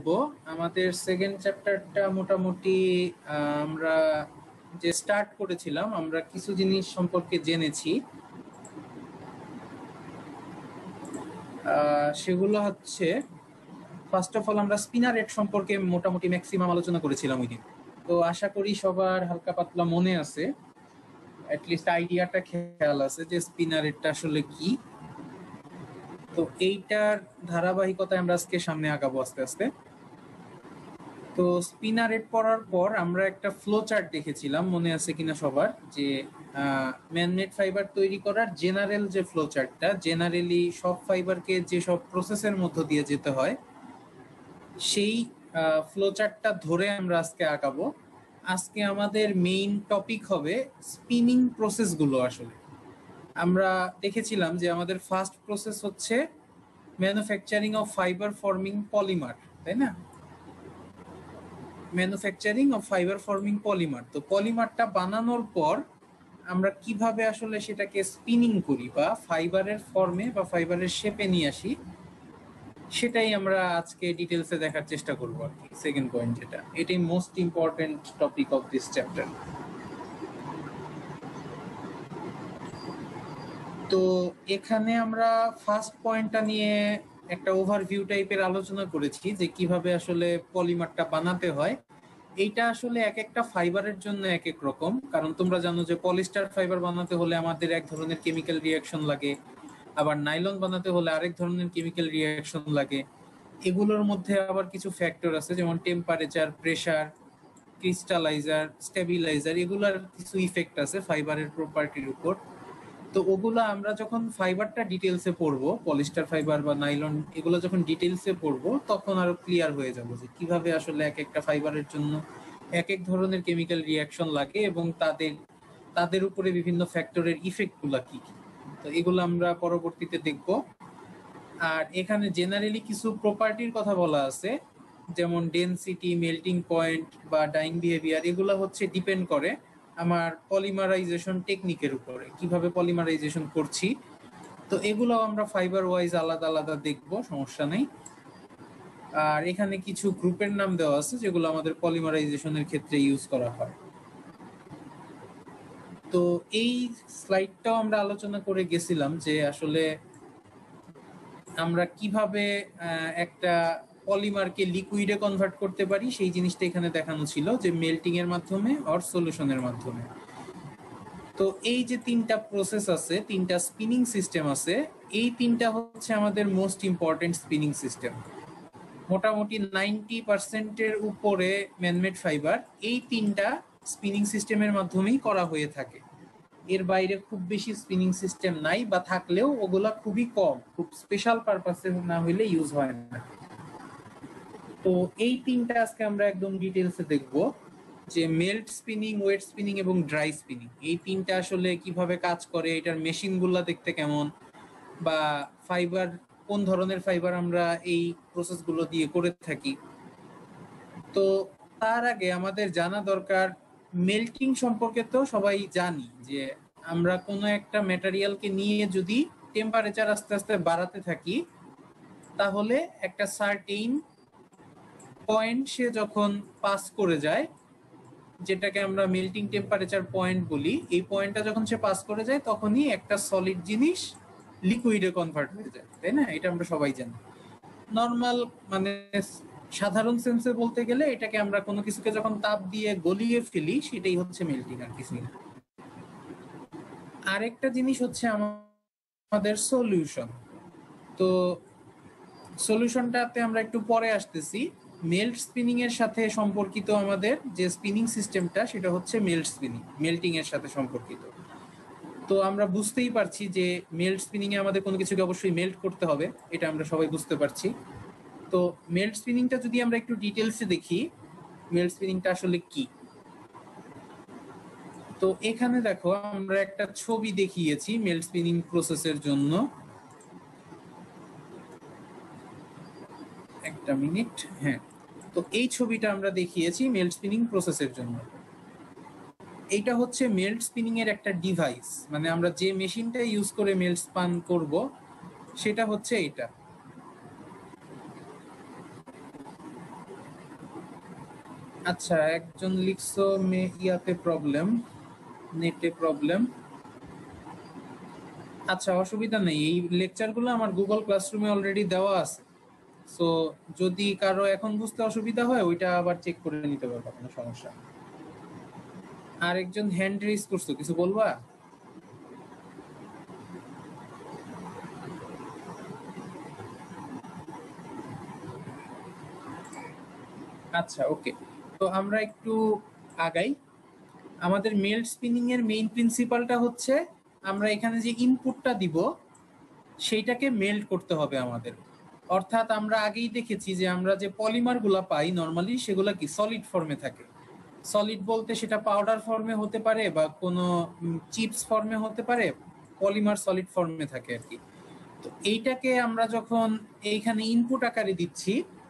করব আমাদের সেকেন্ড চ্যাপ্টারটা মোটামুটি আমরা যে স্টার্ট করেছিলাম আমরা কিছু জিনিস সম্পর্কে জেনেছি। সেগুলো হচ্ছে ফার্স্ট অফ অল আমরা স্পিনার রেট সম্পর্কে মোটামুটি ম্যাক্সিমাম আলোচনা করেছিলাম ওই দিন। তো আশা করি সবার হালকা পাতলা মনে আছে, অ্যাটলিস্ট আইডিয়াটা খেয়াল আছে যে স্পিনার রেটটা আসলে কি। তো এইটার ধারাবাহিকতায় আমরা আজকে সামনে আগাবো আস্তে আস্তে। তো স্পিনার রেট পড়ার পর আমরা একটা ফ্লো চার্ট দেখেছিলাম, মনে আছে কিনা সবার, যে ম্যানমেড ফাইবার তৈরি করার জেনারেল যে ফ্লো চার্টটা, জেনারেলি সব ফাইবারকে যে সব প্রসেসের মধ্য দিয়ে যেতে হয় সেই ফ্লো চার্টটা ধরে আমরা আজকে আগাবো। আজকে আমাদের মেইন টপিক হবে স্পিনিং প্রসেসগুলো। আসলে আমরা দেখেছিলাম যে আমাদের ফার্স্ট প্রসেস হচ্ছে manufacturing of fibre forming polymer, তাই না? Manufacturing of fibre forming polymer. তো পলিমারটা বানানোর পর আমরা কিভাবে আসলে সেটাকে স্পিনিং করি বা ফাইবারের ফর্মে বা ফাইবারের শেপে নিয়ে আসি, সেটাই আমরা আজকে ডিটেলসে দেখার চেষ্টা করবো আর কি। সেকেন্ড পয়েন্ট যেটা, এটাই most important topic of this chapter. তো এখানে আমরা ফার্স্ট পয়েন্টটা নিয়ে একটা ওভারভিউ টাইপের আলোচনা করেছি যে কিভাবে আসলে পলিমারটা বানাতে হয়। এইটা আসলে এক একটা ফাইবারের জন্য এক এক রকম, কারণ তোমরা জানো যে পলিস্টার ফাইবার বানাতে হলে আমাদের এক ধরনের কেমিক্যাল রিয়াকশন লাগে, আবার নাইলন বানাতে হলে আরেক ধরনের কেমিক্যাল রিয়াকশন লাগে। এগুলোর মধ্যে আবার কিছু ফ্যাক্টর আছে, যেমন টেম্পারেচার, প্রেসার, ক্রিস্টালাইজার, স্টেবিলাইজার, এগুলার কিছু ইফেক্ট আছে ফাইবারের প্রপার্টির উপর। তো ওগুলো আমরা যখন ফাইবারটা ডিটেলসে পড়বো, পলিস্টার ফাইবার বা নাইলন, এগুলো যখন ডিটেলসে পড়বো তখন আরো ক্লিয়ার হয়ে যাবো যে কিভাবে আসলে এক একটা ফাইবারের জন্য এক এক ধরনের কেমিক্যাল রিয়াকশন লাগে এবং তাদের উপরে বিভিন্ন ফ্যাক্টরের ইফেক্ট গুলা কি কি। তো এগুলো আমরা পরবর্তীতে দেখব। আর এখানে জেনারেলি কিছু প্রপার্টির কথা বলা আছে, যেমন ডেনসিটি, মেল্টিং পয়েন্ট বা ডাইং বিহেভিয়ার। এগুলো হচ্ছে ডিপেন্ড করে আমার পলিমারাইজেশন টেকনিকের উপরে, কিভাবে পলিমারাইজেশন করছি। তো এগুলো আমরা ফাইবার ওয়াইজ আলাদা আলাদা দেখব, সমস্যা নেই। আর এখানে কিছু গ্রুপের নাম দেওয়া আছে যেগুলো আমাদের পলিমারাইজেশনের ক্ষেত্রে ইউজ করা হয়। তো এই স্লাইডটাও আমরা আলোচনা করে গেছিলাম যে আসলে আমরা কিভাবে একটা পলিমারকে লিকুইডে কনভার্ট করতে পারি, সেই জিনিসটা এখানে দেখানো ছিল, যে মেল্টিং এর মাধ্যমে অর সলিউশনের মাধ্যমে। তো এই যে তিনটা প্রসেস আছে, তিনটা স্পিনিং সিস্টেম আছে, এই তিনটা হচ্ছে আমাদের মোস্ট ইম্পর্টেন্ট স্পিনিং সিস্টেম। মোটামুটি 90% উপরে ম্যানমেড ফাইবার এই তিনটা স্পিনিং সিস্টেমের মাধ্যমেই করা হয়ে থাকে। এর বাইরে খুব বেশি স্পিনিং সিস্টেম নাই, বা থাকলেও ওগুলা খুবই কম, খুব স্পেশাল পারপাসে না হইলে ইউজ হয় না। তো এই তিনটা আজকে আমরা একদম ডিটেলসে দেখব, যে মেল্ট স্পিনিং, ওয়েট স্পিনিং এবং ড্রাই স্পিনিং, এই তিনটা আসলে কিভাবে কাজ করে, এটার মেশিনগুলো দেখতে কেমন, বা ফাইবার কোন ধরনের ফাইবার আমরা এই প্রসেসগুলো দিয়ে করে থাকি। তো তার আগে আমাদের জানা দরকার মেল্টিং সম্পর্কে। তো সবাই জানি যে আমরা কোনো একটা ম্যাটেরিয়ালকে নিয়ে যদি টেম্পারেচার আস্তে আস্তে বাড়াতে থাকি, তাহলে একটা সার্টেইন পয়েন্ট সে যখন পাস করে যায়, যেটাকে আমরা মেল্টিং টেম্পারেচার পয়েন্ট বলি, এই পয়েন্টটা যখন সে পাস করে যায় তখনই একটা সলিড জিনিস লিকুইডে কনভার্ট হয়ে যায়, তাই না? এটা আমরা সবাই জানি। নর্মাল মানে সাধারণ সেন্সে বলতে গেলে এটাকে আমরা কোনো কিছুকে যখন তাপ দিয়ে গলিয়ে ফেলি, সেটাই হচ্ছে মেল্টিং, আর কিছুই না। আরেকটা জিনিস হচ্ছে আমাদের সলিউশন। তো সলিউশনটাতে আমরা একটু পরে আসতেছি। মেল্ট স্পিনিং এর সাথে সম্পর্কিত আমাদের যে স্পিনিং সিস্টেমটা, সেটা হচ্ছে মেল্ট স্পিনিং, মেল্টিং এর সাথে সম্পর্কিত। তো আমরা বুঝতেই পারছি যে মেল্ট স্পিনিং এ আমাদের কোনো কিছুকে অবশ্যই মেল্ট করতে হবে, এটা আমরা সবাই বুঝতে পারছি। তো মেল্ট স্পিনিংটা যদি আমরা একটু ডিটেলসে দেখি, মেল্ট স্পিনিংটা আসলে কি। তো এখানে দেখো আমরা একটা ছবি দেখিয়েছি মেল্ট স্পিনিং প্রসেসের জন্য। একটা মিনিট, হ্যাঁ। তো এই ছবিটা আমরা দেখিয়েছি মেল্ট স্পিনিং প্রসেসের জন্য। এইটা হচ্ছে মেল্ট স্পিনিং এর একটা ডিভাইস, মানে আমরা যে মেশিনটা ইউজ করে মেল্ট স্পান করব সেটা হচ্ছে এটা। আচ্ছা, একজন লিখছো ইয়াতে প্রবলেম, নেটে প্রবলেম। আচ্ছা, অসুবিধা নেই, এই লেকচারগুলো আমার গুগল ক্লাসরুমে অলরেডি দেওয়া আছে। সো যদি কারো এখন বুঝতে অসুবিধা হয় ওইটা আবার চেক করে নিতে পারবো, কোনো সমস্যা। আর একজন হ্যান্ড রেজ করছো, কিছু বলবা? আচ্ছা, ওকে। তো আমরা একটু আগাই। আমাদের মেল্ট স্পিনিং এর মেইন প্রিন্সিপালটা হচ্ছে আমরা এখানে যে ইনপুটটা দিব সেইটাকে মেল্ট করতে হবে আমাদের। অর্থাৎ আমরা আগেই দেখেছি যে আমরা যে পলিমার গুলা পাই নর্মালি সেগুলা কি সলিড ফর্মে থাকে। সলিড বলতে সেটা পাউডার ফর্মে হতে পারে বা কোনো চিপস ফর্মে হতে পারে, পলিমার সলিড ফর্মে থাকে আর কি। তো এইটাকে আমরা যখন এইখানে ইনপুট আকারে দিচ্ছি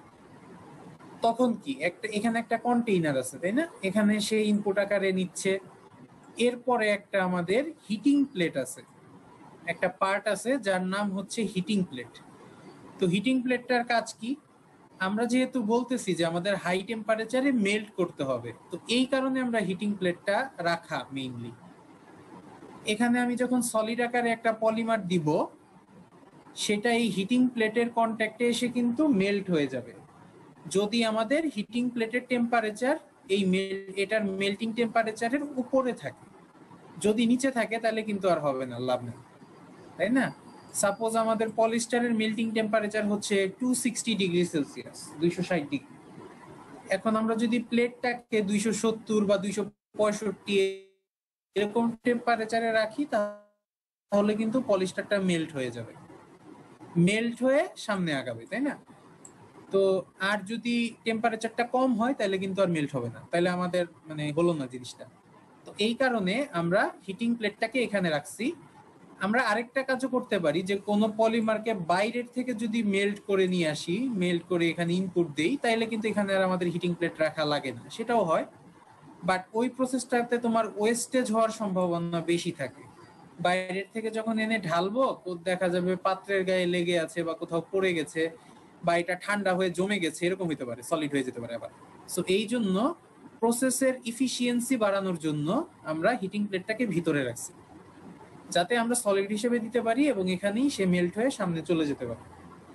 তখন কি একটা এখানে একটা কন্টেইনার আছে, তাই না? এখানে সে ইনপুট আকারে নিচ্ছে। এরপরে একটা আমাদের হিটিং প্লেট আছে, একটা পার্ট আছে যার নাম হচ্ছে হিটিং প্লেট। তো হিটিং প্লেটটার কাজ কি? আমরা যেহেতু বলতেছি যে আমাদের হাই টেম্পারেচারে মেল্ট করতে হবে, তো এই কারণে আমরা হিটিং প্লেটটা রাখা মেইনলি। এখানে আমি যখন সলিড আকারে একটা পলিমার দিব সেটা এই হিটিং প্লেটের কন্ট্যাক্টে এসে কিন্তু মেল্ট হয়ে যাবে। যদি আমাদের হিটিং প্লেটের টেম্পারেচার এই এটার মেল্টিং টেম্পারেচারের উপরে থাকে, যদি নিচে থাকে তাহলে কিন্তু আর হবে না, লাভ নেই, তাই না? সাপোজ আমাদের পলিস্টারের মেল্টিং টেম্পারেচার হচ্ছে 260 ডিগ্রি সেলসিয়াস, 260 ডিগ্রি। এখন আমরা যদি প্লেটটাকে 270 বা 265 এরকম টেম্পারেচারে রাখি তাহলে কিন্তু পলিস্টারটা মেল্ট হয়ে যাবে, মেল্ট হয়ে সামনে আগাবে, তাই না? তো আর যদি টেম্পারেচারটা কম হয় তাহলে কিন্তু আর মেল্ট হবে না, তাহলে আমাদের মানে হলো না জিনিসটা। তো এই কারণে আমরা হিটিং প্লেটটাকে এখানে রাখছি। আমরা আরেকটা কাজও করতে পারি, যে কোনো পলিমারকে বাইরের থেকে যদি মেল্ট করে নিয়ে আসি, মেল্ট করে এখানে ইনপুট দেই, তাইলে কিন্তু এখানে আর আমাদের হিটিং প্লেট রাখা লাগে না, সেটাও হয়। বাট ওই প্রসেসটাতে তোমার ওয়েস্টেজ হওয়ার সম্ভাবনা বেশি থাকে। বাইরের থেকে যখন এনে ঢালবো তো দেখা যাবে পাত্রের গায়ে লেগে আছে বা কোথাও পড়ে গেছে বা এটা ঠান্ডা হয়ে জমে গেছে, এরকম হতে পারে, সলিড হয়ে যেতে পারে আবার। সো এই জন্য প্রসেসের ইফিসিয়েন্সি বাড়ানোর জন্য আমরা হিটিং প্লেটটাকে ভিতরে রাখছি, যাতে আমরা সলিড হিসেবে দিতে পারি এবং এখানেই সে মেল্ট হয়ে সামনে চলে যেতে পারে।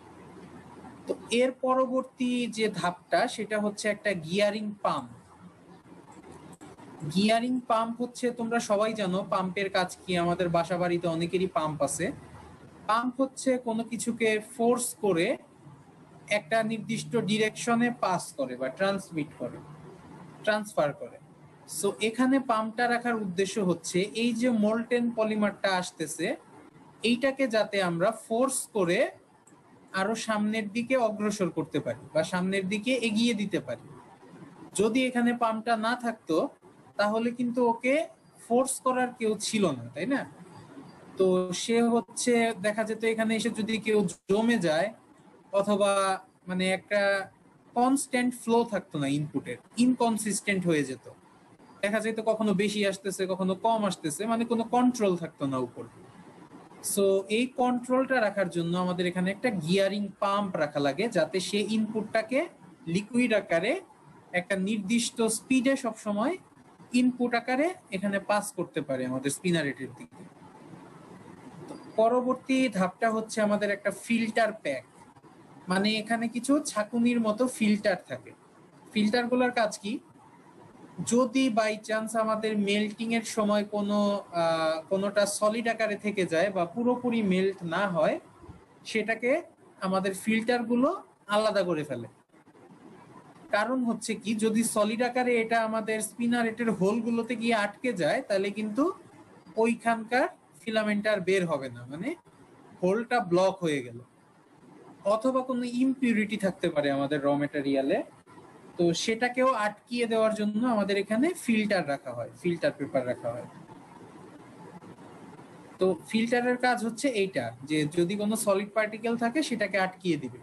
তো এর পরবর্তী যে ধাপটা সেটা হচ্ছে একটা গিয়ারিং পাম্প। গিয়ারিং পাম্প হচ্ছে, তোমরা সবাই জানো পাম্পের কাজ কি, আমাদের বাসা বাড়িতে অনেকেরই পাম্প আছে। পাম্প হচ্ছে কোনো কিছুকে ফোর্স করে একটা নির্দিষ্ট ডিরেকশনে পাস করে বা ট্রান্সমিট করে, ট্রান্সফার করে। সো এখানে পাম্পটা রাখার উদ্দেশ্য হচ্ছে এই যে মোল্টেন পলিমারটা আসতেছে এইটাকে যাতে আমরা ফোর্স করে আরো সামনের দিকে অগ্রসর করতে পারি বা সামনের দিকে এগিয়ে দিতে পারি। যদি এখানে পাম্পটা না থাকতো তাহলে কিন্তু ওকে ফোর্স করার কেউ ছিল না, তাই না? তো সে হচ্ছে দেখা যেত এখানে এসে যদি কেউ জমে যায় অথবা মানে একটা কনস্ট্যান্ট ফ্লো থাকতো না, ইনপুটের ইনকনসিস্টেন্ট হয়ে যেত, দেখা যেত কখনো বেশি আসতেছে কখনো কম আসতেছে, মানে কোনো কন্ট্রোল থাকতো না উপর। সো এই কন্ট্রোলটা রাখার জন্য আমাদের এখানে একটা গিয়ারিং পাম্প রাখা লাগে, যাতে সে ইনপুটটাকে লিকুইড আকারে একটা নির্দিষ্ট স্পিডে সবসময় ইনপুট আকারে এখানে পাস করতে পারে আমাদের স্পিনারেটের দিকে। পরবর্তী ধাপটা হচ্ছে আমাদের একটা ফিল্টার প্যাক, মানে এখানে কিছু ছাঁকুনির মতো ফিল্টার থাকে। ফিল্টারগুলোর কাজ কি? যদি বাই চান্স আমাদের মেল্টিং এর সময় কোনোটা সলিড আকারে থেকে যায় বা পুরোপুরি মেল্ট না হয়, সেটাকে আমাদের ফিল্টারগুলো আলাদা করে ফেলে। কারণ হচ্ছে কি, যদি সলিড আকারে এটা আমাদের স্পিনারেটের হোলগুলোতে গিয়ে আটকে যায় তাহলে কিন্তু ওইখানকার ফিলামেন্ট আর বের হবে না, মানে হোলটা ব্লক হয়ে গেল। অথবা কোনো ইমপিউরিটি থাকতে পারে আমাদের র মেটেরিয়ালে, তো সেটাকেও আটকিয়ে দেওয়ার জন্য আমাদের এখানে ফিল্টার রাখা হয়, ফিল্টার পেপার রাখা হয়। তো ফিল্টারের কাজ হচ্ছে এইটা, যে যদি কোনো সলিড পার্টিকেল থাকে সেটাকে আটকিয়ে দিবে।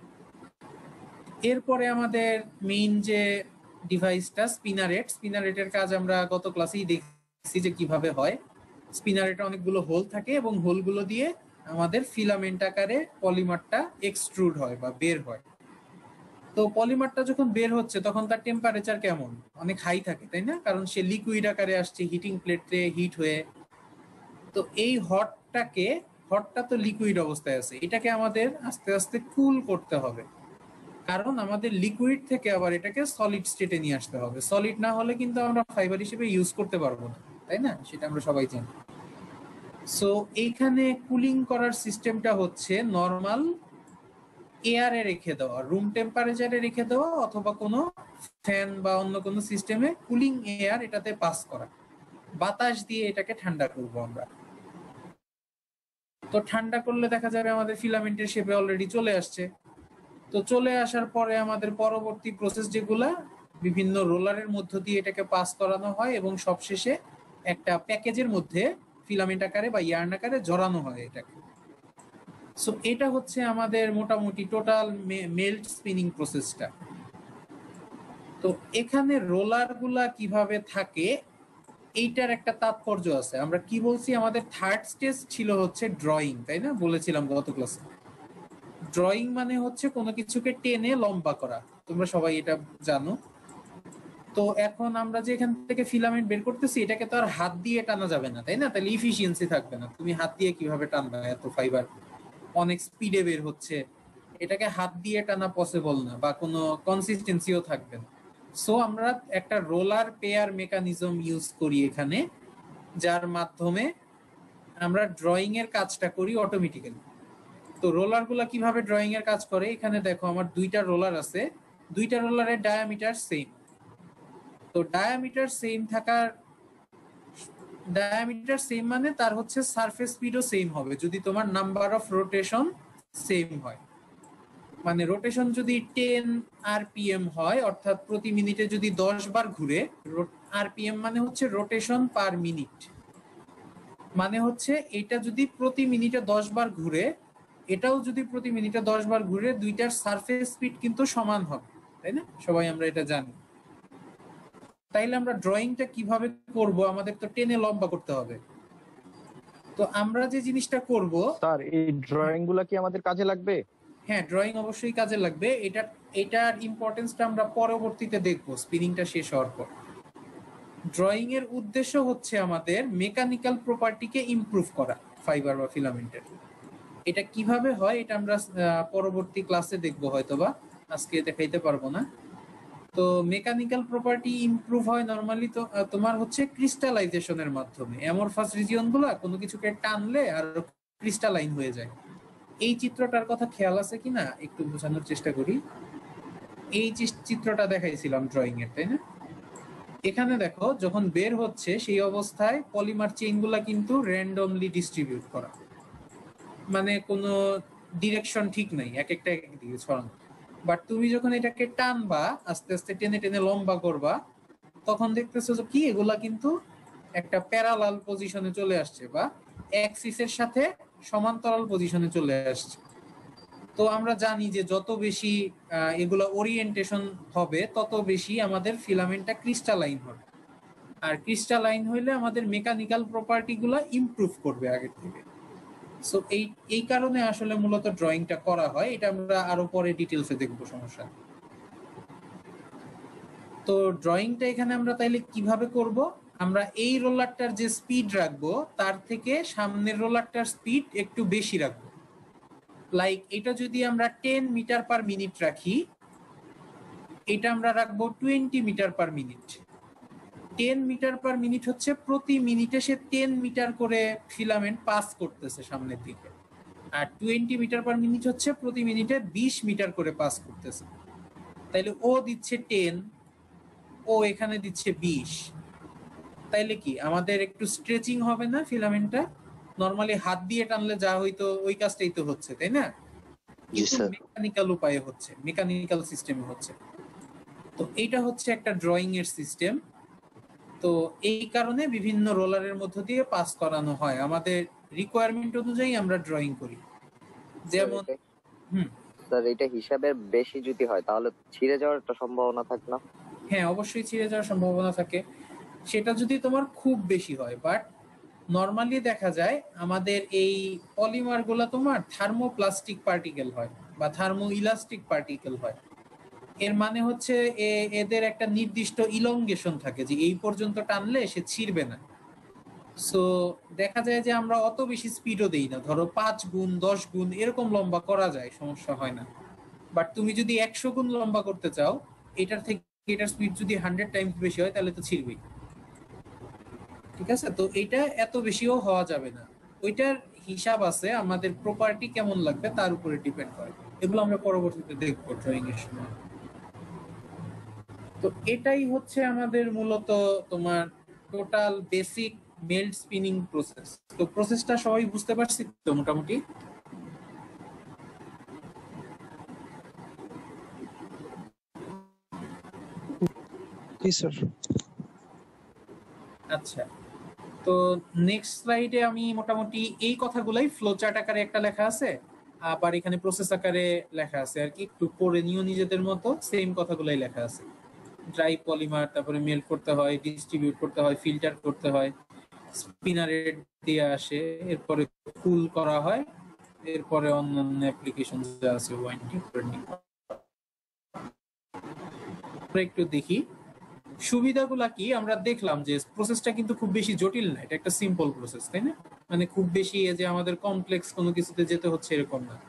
এরপরে আমাদের মেইন যে ডিভাইসটা স্পিনারেট, স্পিনারেটের কাজ আমরা গত ক্লাসেই দেখছি যে কিভাবে হয়। স্পিনারেটে অনেকগুলো হোল থাকে এবং হোলগুলো দিয়ে আমাদের ফিলামেন্ট আকারে পলিমারটা এক্সট্রুড হয় বা বের হয়। তো পলিমারটা যখন বের হচ্ছে তখন তার টেম্পারেচার কেমন, অনেক হাই থাকে তাই না, কারণ সে লিকুইড আকারে আসছে হিটিং প্লেটে হিট হয়ে। তো এই হটটা তো লিকুইড অবস্থায় আছে, এটাকে আমাদের আস্তে আস্তে কুল করতে হবে, কারণ আমাদের লিকুইড থেকে আবার এটাকে সলিড স্টেটে নিয়ে আসতে হবে। সলিড না হলে কিন্তু আমরা ফাইবার হিসেবে ইউজ করতে পারবো না, তাই না, সেটা আমরা সবাই জানি। সো এইখানে কুলিং করার সিস্টেমটা হচ্ছে নর্মাল এয়ারে রেখে দেওয়া, রুম টেম্পারেচারে রেখে দেওয়া, অথবা কোনো ফ্যান বা অন্য কোনো সিস্টেমে কুলিং এয়ার এটাতে পাস করা, বাতাস দিয়ে এটাকে ঠান্ডা করব আমরা। তো ঠান্ডা করলে দেখা যাবে আমাদের ফিলামেন্টের শেপে অলরেডি চলে আসছে। তো চলে আসার পরে আমাদের পরবর্তী প্রসেস যেগুলা, বিভিন্ন রোলারের মধ্য দিয়ে এটাকে পাস করানো হয় এবং সবশেষে একটা প্যাকেজের মধ্যে ফিলামেন্ট আকারে বা ইয়ার্ন আকারে জড়ানো হয় এটাকে। সো এটা হচ্ছে আমাদের মোটামুটি টোটাল মেল্ট স্পিনিং প্রসেসটা। তো এখানে রোলার গুলা কিভাবে থাকে এইটার একটা তাৎপর্য আছে। আমরা কি বলছি, আমাদের থার্ড স্টেজ ছিল হচ্ছে ড্রয়িং, তাই না, বলেছিলাম গত ক্লাসে। ড্রয়িং মানে হচ্ছে কোনো কিছুকে টেনে লম্বা করা, তোমরা সবাই এটা জানো। তো এখন আমরা যে এখান থেকে ফিলামেন্ট বের করতেছি, এটাকে তো আর হাত দিয়ে টানা যাবে না, তাই না, তাহলে ইফিসিয়েন্সি থাকবে না। তুমি হাত দিয়ে কিভাবে টানবে, এত ফাইবার অনেক স্পিডে বের হচ্ছে, এটাকে হাত দিয়ে টানা পসিবল না, বা কোনো কনসিস্টেন্সিও থাকবে না। সো আমরা একটা রোলার পেয়ার মেকানিজম ইউজ করি এখানে, যার মাধ্যমে আমরা ড্রয়িং এর কাজটা করি অটোমেটিক্যালি। তো রোলার গুলা কিভাবে ড্রয়িং এর কাজ করে, এখানে দেখো আমার দুইটা রোলার আছে, দুইটা রোলারের ডায়ামিটার সেম। তো ডায়ামিটার সেম মানে তার হচ্ছে সারফেস স্পিডও সেম হবে যদি তোমার নাম্বার অফ রোটেশন সেম হয়। মানে রোটেশন যদি 10 আরপিএম হয়, অর্থাৎ প্রতি মিনিটে যদি 10 বার ঘুরে, আরপিএম মানে হচ্ছে রোটেশন পার মিনিট, মানে হচ্ছে এটা যদি প্রতি মিনিটে 10 বার ঘুরে, এটাও যদি প্রতি মিনিটে 10 বার ঘুরে, দুইটার সারফেস স্পিড কিন্তু সমান হবে, তাই না, সবাই আমরা এটা জানি। তাইলে আমরা ড্রয়িংটা কিভাবে করব, আমাদের তো টেনে লম্বা করতে হবে। তো আমরা যে জিনিসটা করব, স্যার এই ড্রয়িং গুলা কি আমাদের কাজে লাগবে? হ্যাঁ, ড্রয়িং অবশ্যই কাজে লাগবে। এটার ইম্পর্টেন্সটা আমরা পরবর্তীতে দেখব স্পিনিংটা শেষ হওয়ার পর। ড্রয়িং এর উদ্দেশ্য হচ্ছে আমাদের মেকানিক্যাল প্রপার্টিকে ইমপ্রুভ করা ফাইবার বা ফিলামেন্টের। এটা কিভাবে হয় এটা আমরা পরবর্তী ক্লাসে দেখব, হয়তোবা আজকে দেখাইতে পারবো না। তো মেকানিক্যাল প্রপার্টি ইমপ্রুভ হয় নরমালি তো তোমার হচ্ছে ক্রিস্টালাইজেশনের মাধ্যমে। অ্যামরফাস রিজিয়ন গুলা কোনো কিছুকে টানলে আর ক্রিস্টালাইন হয়ে যায়। এই চিত্রটার কথা খেয়াল আছে কিনা একটু বোঝানোর চেষ্টা করি। এই যে চিত্রটা দেখাইছিলাম ড্রয়িং এর, তাই না, এখানে দেখো যখন বের হচ্ছে সেই অবস্থায় পলিমার চেইন গুলা কিন্তু র্যান্ডমলি ডিস্ট্রিবিউট করা, মানে কোনো ডিরেকশন ঠিক নাই, এক একটা এক দিকে ছড়ানো। বাট তুমি যখন এটাকে টানবা, আস্তে আস্তে টেনে টেনে লম্বা করবা, তখন দেখতেছো যে কি এগুলা কিন্তু একটা প্যারালাল পজিশনে চলে আসছে, বা অ্যাক্সিসের সাথে সমান্তরাল পজিশনে চলে আসছে। তো আমরা জানি যে যত বেশি এগুলা ওরিয়েন্টেশন হবে, তত বেশি আমাদের ফিলামেন্টটা ক্রিস্টালাইন হবে। আর ক্রিস্টালাইন হইলে আমাদের মেকানিক্যাল প্রপার্টি গুলা ইমপ্রুভ করবে আগের থেকে। সো এই কারণে আসলে মূলত ড্রয়িংটা করা হয়। এটা আমরা আরো পরে ডিটেলসে দেখবো, সমস্যা। তো ড্রয়িংটা এখানে আমরা তাইলে কিভাবে করব, আমরা এই রোলারটার যে স্পিড রাখবো তার থেকে সামনের রোলারটার স্পিড একটু বেশি রাখবো। লাইক এটা যদি আমরা 10 মিটার পার মিনিট রাখি, এটা আমরা রাখবো 20 metre per minute. 10 metre per minute হচ্ছে প্রতি মিনিটে সে 10 মিটার করে ফিলামেন্ট পাস করতেছে সামনের দিকে, আর 20 মিটার পার মিনিট হচ্ছে প্রতি মিনিটে 20 মিটার করে পাস করতেছে। তাইলে ও দিচ্ছে 10, ও এখানে দিচ্ছে 20। তাইলে কি আমাদের একটু স্ট্রেচিং হবে না ফিলামেন্টটা? নরমালি হাত দিয়ে টানলে যা হইতো ওই কাজটাই তো হচ্ছে, তাই না, কিন্তু মেকানিক্যাল উপায়ে হচ্ছে, মেকানিক্যাল সিস্টেমে হচ্ছে। তো এইটা হচ্ছে একটা ড্রয়িং এর সিস্টেম। তো এই কারণে বিভিন্ন রোলারের মধ্য দিয়ে পাস করানো হয়, আমাদের রিকোয়ারমেন্ট অনুযায়ী আমরা ড্রয়িং করি। যেমন স্যার এটা হিসাবে বেশি যদি হয় তাহলে ছিঁড়ে যাওয়ার একটা সম্ভাবনা থাকে না? হ্যাঁ, অবশ্যই ছিঁড়ে যাওয়ার সম্ভাবনা থাকে, সেটা যদি তোমার খুব বেশি হয়। বাট নরমালি দেখা যায় আমাদের এই পলিমার গুলা তোমার থার্মোপ্লাস্টিক পার্টিকেল হয় বা থার্মো ইলাস্টিক পার্টিকেল হয়। এর মানে হচ্ছে এদের একটা নির্দিষ্ট ইলংগেশন থাকে যে এই পর্যন্ত টানলে সে ছিঁড়বে না। সো দেখা যায় যে আমরা অত বেশি স্পিডও দেই না, ধরো 5 গুণ 10 গুণ এরকম লম্বা করা যায়, সমস্যা হয় না। বাট তুমি যদি 100 গুণ লম্বা করতে চাও, এটার থেকে এটার স্পিড যদি 100 টাইমস বেশি হয় তাহলে তো ছিঁড়বেই। ঠিক আছে, তো এটা এত বেশিও হওয়া যাবে না। ওইটার হিসাব আছে, আমাদের প্রপার্টি কেমন লাগবে তার উপরে ডিপেন্ড করে। এগুলো আমরা পরবর্তীতে দেখবো ড্রয়িং এর সময়। তো এটাই হচ্ছে আমাদের মূলত তোমার total basic melt spinning process. তো প্রসেসটা সবাই বুঝতে পারছি তো মোটামুটি? জি স্যার। আচ্ছা, তো নেক্সট স্লাইডে আমি মোটামুটি এই কথাগুলাই ফ্লো চার্ট আকারে একটা লেখা আছে, আবার এখানে প্রসেস আকারে লেখা আছে আর কি, একটু পড়ে নিও নিজেদের মতো, সেম কথাগুলাই লেখা আছে। ড্রাই পলিমার, তারপরে মেল্ট করতে হয়, ডিস্ট্রিবিউট করতে হয়, ফিল্টার করতে হয়, স্পিনারে দিয়ে আসে, এরপরে কুল করা হয়, এরপরে অন্যান্য অ্যাপ্লিকেশন যা আছে ওয়াইন্ডিং একটু দেখি। সুবিধাগুলা কি আমরা দেখলাম যে প্রসেসটা কিন্তু খুব বেশি জটিল না, এটা একটা সিম্পল প্রসেস, তাই না? মানে খুব বেশি যে আমাদের কমপ্লেক্স কোনো কিছুতে যেতে হচ্ছে এরকম না।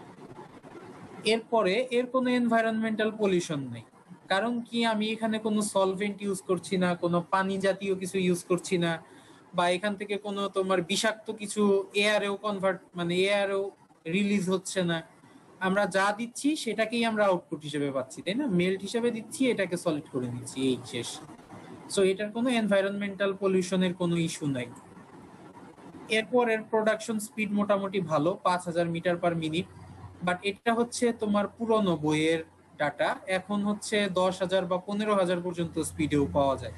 এরপরে এর কোনো এনভায়রনমেন্টাল পলিউশন নেই, কারণ কি আমি এখানে কোনো সলভেন্ট ইউজ করছি না, কোনো পানি জাতীয় কিছু ইউজ করছি না, বা এখান থেকে কোনো তোমার বিষাক্ত কিছু এয়ারেও কনভার্ট মানে এয়ারেও রিলিজ হচ্ছে না। আমরা যা দিচ্ছি সেটাকেই আমরা আউটপুট হিসেবে পাচ্ছি, তাই না? মেল্ট হিসেবে দিচ্ছি, এটাকে সলিড করে দিচ্ছি, এই শেষ। সো এটার কোনো এনভায়রনমেন্টাল পলিউশনের কোনো ইস্যু নাই। এরপর এর প্রোডাকশন স্পিড মোটামুটি ভালো, 5000 মিটার/মিনিট। বাট এটা হচ্ছে তোমার পুরনো বইয়ের ডাটা, এখন হচ্ছে 10,000 বা 15,000 পর্যন্ত স্পিডেও পাওয়া যায়।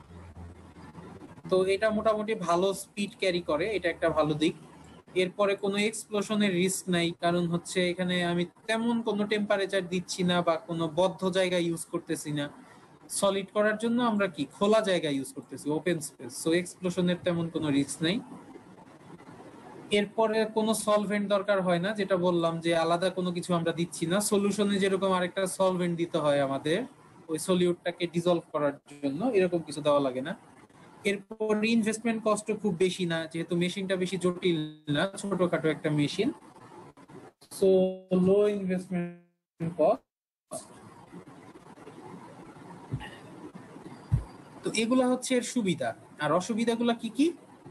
তো এটা মোটামুটি ভালো স্পিড ক্যারি করে, এটা একটা ভালো দিক। এরপরে কোনো এক্সপ্লোশনের রিস্ক নাই, কারণ হচ্ছে এখানে আমি তেমন কোনো টেম্পারেচার দিচ্ছি না বা কোনো বদ্ধ জায়গা ইউজ করতেছি না। সলিড করার জন্য আমরা কি খোলা জায়গা ইউজ করতেছি, ওপেন স্পেস, সো এক্সপ্লোশনের তেমন কোনো রিস্ক নাই। এরপরে কোনো সলভেন্ট দরকার হয় না, যেটা বললাম যে আলাদা কোনো কিছু আমরা দিচ্ছি না। সলিউশনে যেরকম আরেকটা সলভেন্ট দিতে হয় আমাদের ওই সলিউটটাকে ডিসলভ করার জন্য, এরকম কিছু দেওয়া লাগে না। এরপর ইনভেস্টমেন্ট কস্ট খুব বেশি না, যেহেতু মেশিনটা বেশি জটিল না, ছোটখাটো একটা machine, so low investment cost. তো এগুলা হচ্ছে এর সুবিধা। আর অসুবিধাগুলো কি কি?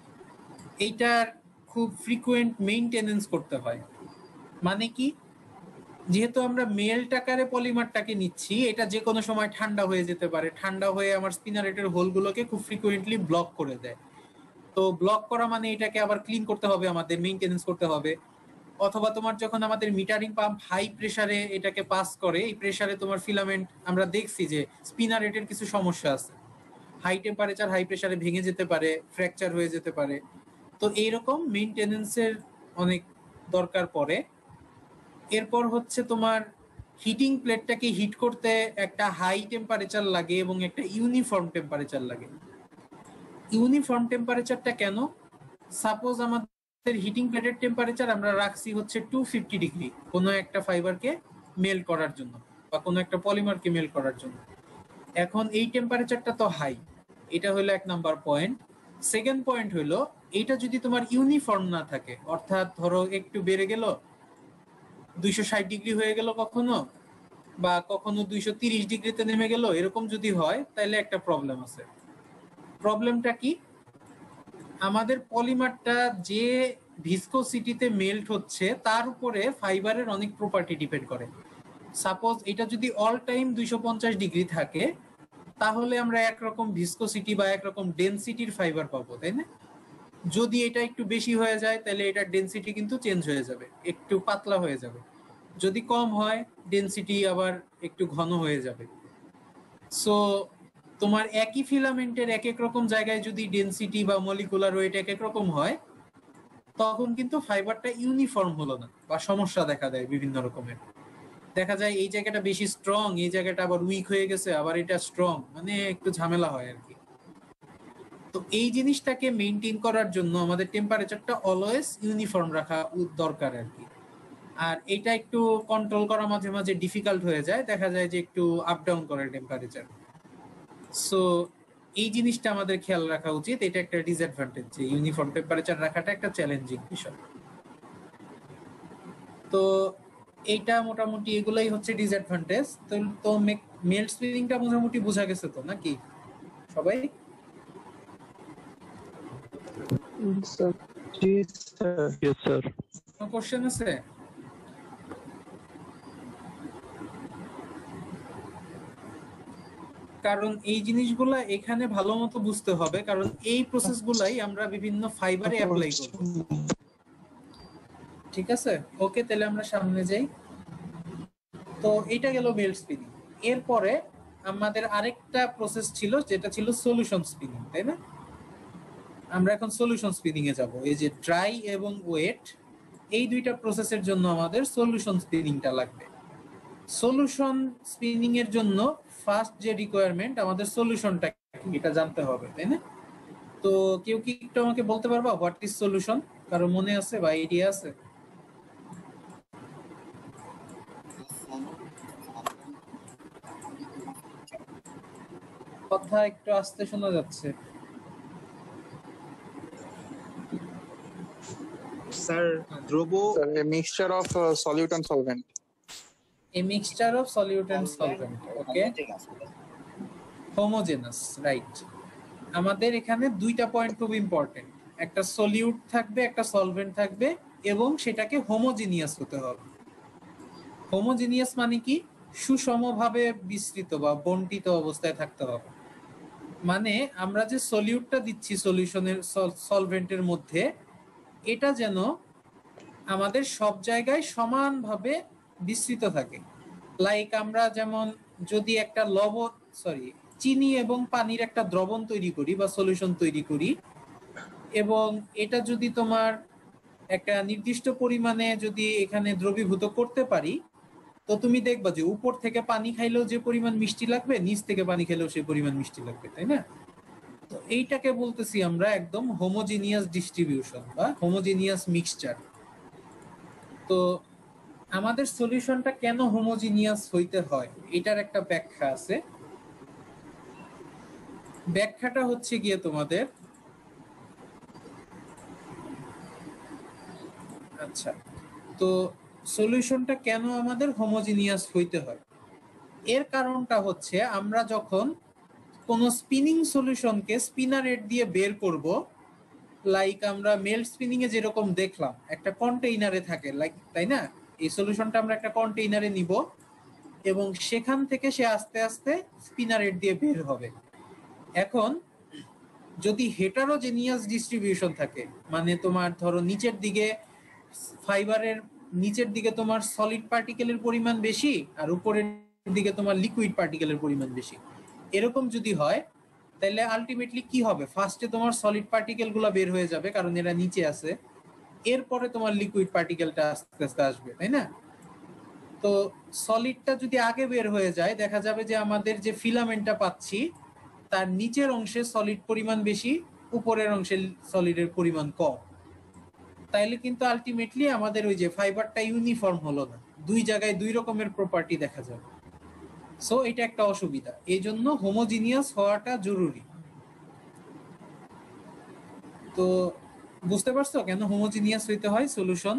এইটার খুব ফ্রিকোয়েন্ট মেইনটেনেন্স করতে হয়। মানে কি, যেহেতু আমরা মেল্ট আকারে পলিমারটাকে নিচ্ছি, এটা যে কোনো সময় ঠান্ডা হয়ে যেতে পারে, ঠান্ডা হয়ে আমার স্পিনারেটের হোলগুলোকে খুব ফ্রিকোয়েন্টলি ব্লক করে দেয়। তো ব্লক করা মানে এটাকে আবার ক্লিন করতে হবে, আমাদের মেইনটেনেন্স করতে হবে। অথবা তোমার যখন আমাদের মিটারিং পাম্প হাই প্রেসারে এটাকে পাস করে, এই প্রেসারে তোমার ফিলামেন্ট আমরা দেখছি যে স্পিনারেটের কিছু সমস্যা আছে, হাই টেম্পারেচার হাই প্রেসারে ভেঙে যেতে পারে, ফ্র্যাকচার হয়ে যেতে পারে। তো এইরকম মেইনটেনেন্সের অনেক দরকার পড়ে। এরপর হচ্ছে তোমার হিটিং প্লেটটাকে হিট করতে একটা হাই টেম্পারেচার লাগে এবং একটা ইউনিফর্ম টেম্পারেচার লাগে। ইউনিফর্ম টেম্পারেচারটা কেন? সাপোজ আমাদের হিটিং প্লেটের টেম্পারেচার আমরা রাখছি হচ্ছে 250 ডিগ্রি কোনো একটা ফাইবারকে মেল্ট করার জন্য বা কোনো একটা পলিমারকে মেল্ট করার জন্য। এখন এই টেম্পারেচারটা তো হাই, এটা হলো 1 নাম্বার পয়েন্ট। সেকেন্ড পয়েন্ট হলো, এইটা যদি তোমার ইউনিফর্ম না থাকে, অর্থাৎ ধরো একটু বেড়ে গেল, 260 ডিগ্রি হয়ে গেল কখনো, বা কখনো 230 ডিগ্রিতে নেমে গেল, এরকম যদি হয় তাহলে একটা প্রবলেম আছে। প্রবলেমটা কি? আমাদের পলিমারটা যে ভিসকোসিটিতে মেল্ট হচ্ছে তার উপরে ফাইবারের অনেক প্রপার্টি ডিপেন্ড করে। সাপোজ এটা যদি অল টাইম 250 ডিগ্রি থাকে, তাহলে আমরা একরকম ভিসকোসিটি বা একরকম ডেনসিটির ফাইবার পাবো, তাই না? যদি এটা একটু বেশি হয়ে যায় তাহলে এটার ডেনসিটি কিন্তু চেঞ্জ হয়ে যাবে, একটু পাতলা হয়ে যাবে। যদি কম হয়, ডেনসিটি আবার একটু ঘন হয়ে যাবে। সো তোমার একই ফিলামেন্টের এক এক রকম জায়গায় যদি ডেনসিটি বা মলিকুলার ওয়েট এক এক রকম হয়, তখন কিন্তু ফাইবারটা ইউনিফর্ম হলো না বা সমস্যা দেখা দেয় বিভিন্ন রকমের। দেখা যায় এই জায়গাটা বেশি স্ট্রং, এই জায়গাটা আবার উইক হয়ে গেছে, আবার এটা স্ট্রং, মানে একটু ঝামেলা হয় আর কি। তো এই জিনিসটাকে মেনটেন করার জন্য আমাদের টেম্পারেচারটা অলওয়েজ ইউনিফর্ম রাখা দরকার আর কি। আর এটা একটু কন্ট্রোল করা মাঝে মাঝে ডিফিকাল্ট হয়ে যায়, দেখা যায় যে একটু আপ ডাউন করে টেম্পারেচার। সো এই জিনিসটা আমাদের খেয়াল রাখা উচিত, এটা একটা ডিসঅ্যাডভান্টেজ যে ইউনিফর্ম টেম্পারেচার রাখাটা একটা চ্যালেঞ্জিং বিষয়। তো এইটা মোটামুটি এগুলাই হচ্ছে ডিসঅ্যাডভান্টেজ। তো তো মেল্ট স্পিনিংটা মোটামুটি বোঝা গেছে তো নাকি সবাই? স্যার জি স্যার। Yes sir. কোনো কোশ্চেন আছে? কারণ এই জিনিসগুলা এখানে ভালো মতো বুঝতে হবে, কারণ এই প্রসেসগুলাই আমরা বিভিন্ন ফাইবারে অ্যাপ্লাই করব। ঠিক আছে, ওকে, তাহলে আমরা সামনে যাই। তো এটা গেল মেল্ট স্পিনিং। এরপরে আমাদের আরেকটা প্রসেস ছিল যেটা ছিল সলিউশন স্পিনিং, তাই না? আমরা এখন সলিউশন স্পিনিং এ যাব। এই যে ড্রাই এবং ওয়েট, এই দুইটা প্রসেসের জন্য আমাদের সলিউশন স্পিনিংটা লাগবে। সলিউশন স্পিনিং এর জন্য ফার্স্ট যে রিকোয়ারমেন্ট, আমাদের সলিউশনটা কি এটা জানতে হবে, তাই না? তো কেউ কি একটু আমাকে বলতে পারবা হোয়াট ইজ সলিউশন? কারো মনে আছে বা আইডিয়া আছে? কথা একটু আস্তে শোনা যাচ্ছে। স্যার দ্রব Sir, a mixture of solute and solvent. A mixture of solute and solvent, okay, homogeneous, right? আমাদের এখানে দুইটা পয়েন্ট খুব ইম্পর্টেন্ট, একটা সলিউট থাকবে, একটা সলভেন্ট থাকবে, এবং সেটাকে হোমোজিনিয়াস হতে হবে। হোমোজিনিয়াস মানে কি? সুষমভাবে বিস্তৃত বা বন্টিত অবস্থায় থাকতে হবে। মানে আমরা যে সলিউটটা দিচ্ছি সলিউশনের সলভেন্টের মধ্যে, এটা যেন আমাদের সব জায়গায় সমানভাবে বিস্তৃত থাকে। লাইক আমরা যেমন যদি একটা চিনি এবং পানির একটা দ্রবণ তৈরি করি বা সলিউশন তৈরি করি, এবং এটা যদি তোমার একটা নির্দিষ্ট পরিমাণে যদি এখানে দ্রবীভূত করতে পারি, তো তুমি দেখবা যে উপর থেকে পানি খাইলেও যে পরিমাণ মিষ্টি লাগবে, নিচ থেকে পানি খেলেও সেই পরিমাণ মিষ্টি লাগবে, তাই না? তো এইটাকে বলতেছি আমরা একদম হোমোজিনিয়াস ডিস্ট্রিবিউশন বা হোমোজিনিয়াস মিক্সচার। তো আমাদের সলিউশনটা কেন হোমোজিনিয়াস হইতে হয় এটার একটা ব্যাখ্যা আছে। ব্যাখ্যাটা হচ্ছে গিয়ে তোমাদের, আচ্ছা, তো সলিউশনটা কেন আমাদের হোমোজিনিয়াস হইতে হয়, এর কারণটা হচ্ছে আমরা যখন কোন স্পিনিং সলিউশনকে স্পিনারেট দিয়ে বের করব, লাইক আমরা মেল্ট স্পিনিং এ যেরকম দেখলাম একটা কন্টেইনারে থাকে, লাইক, তাই না? এই সলিউশনটা আমরা একটা কন্টেইনারে নিব এবং সেখান থেকে সে আস্তে আস্তে স্পিনারেট দিয়ে বের হবে। এখন যদি হেটারোজেনিয়াস ডিস্ট্রিবিউশন থাকে, মানে তোমার ধরো নিচের দিকে ফাইবারের নিচের দিকে তোমার সলিড পার্টিকেলের পরিমাণ বেশি আর উপরের দিকে তোমার লিকুইড পার্টিকেলের পরিমাণ বেশি, এরকম যদি হয়, তাহলে আলটিমেটলি কি হবে? ফার্স্টে তোমার সলিড পার্টিকেল গুলা বের হয়ে যাবে কারণ এরা নিচে আছে, এরপরে তোমার লিকুইড পার্টিকেলটা আস্তে আস্তে আসবে, তাই না? তো সলিডটা যদি আগে বের হয়ে যায়, দেখা যাবে যে আমাদের যে ফিলামেন্টটা পাচ্ছি তার নিচের অংশে সলিড পরিমাণ বেশি, উপরের অংশে সলিডের পরিমাণ কম। তাইলে কিন্তু আলটিমেটলি আমাদের ওই যে ফাইবারটা ইউনিফর্ম হলো না, দুই জায়গায় দুই রকমের প্রপার্টি দেখা যাবে। সো এটা একটা অসুবিধা, এই জন্য হোমোজিনিয়াস হওয়াটা জরুরি। তো বুঝতে পারছো কেন হোমোজিনিয়াস হইতে হয় সলিউশন?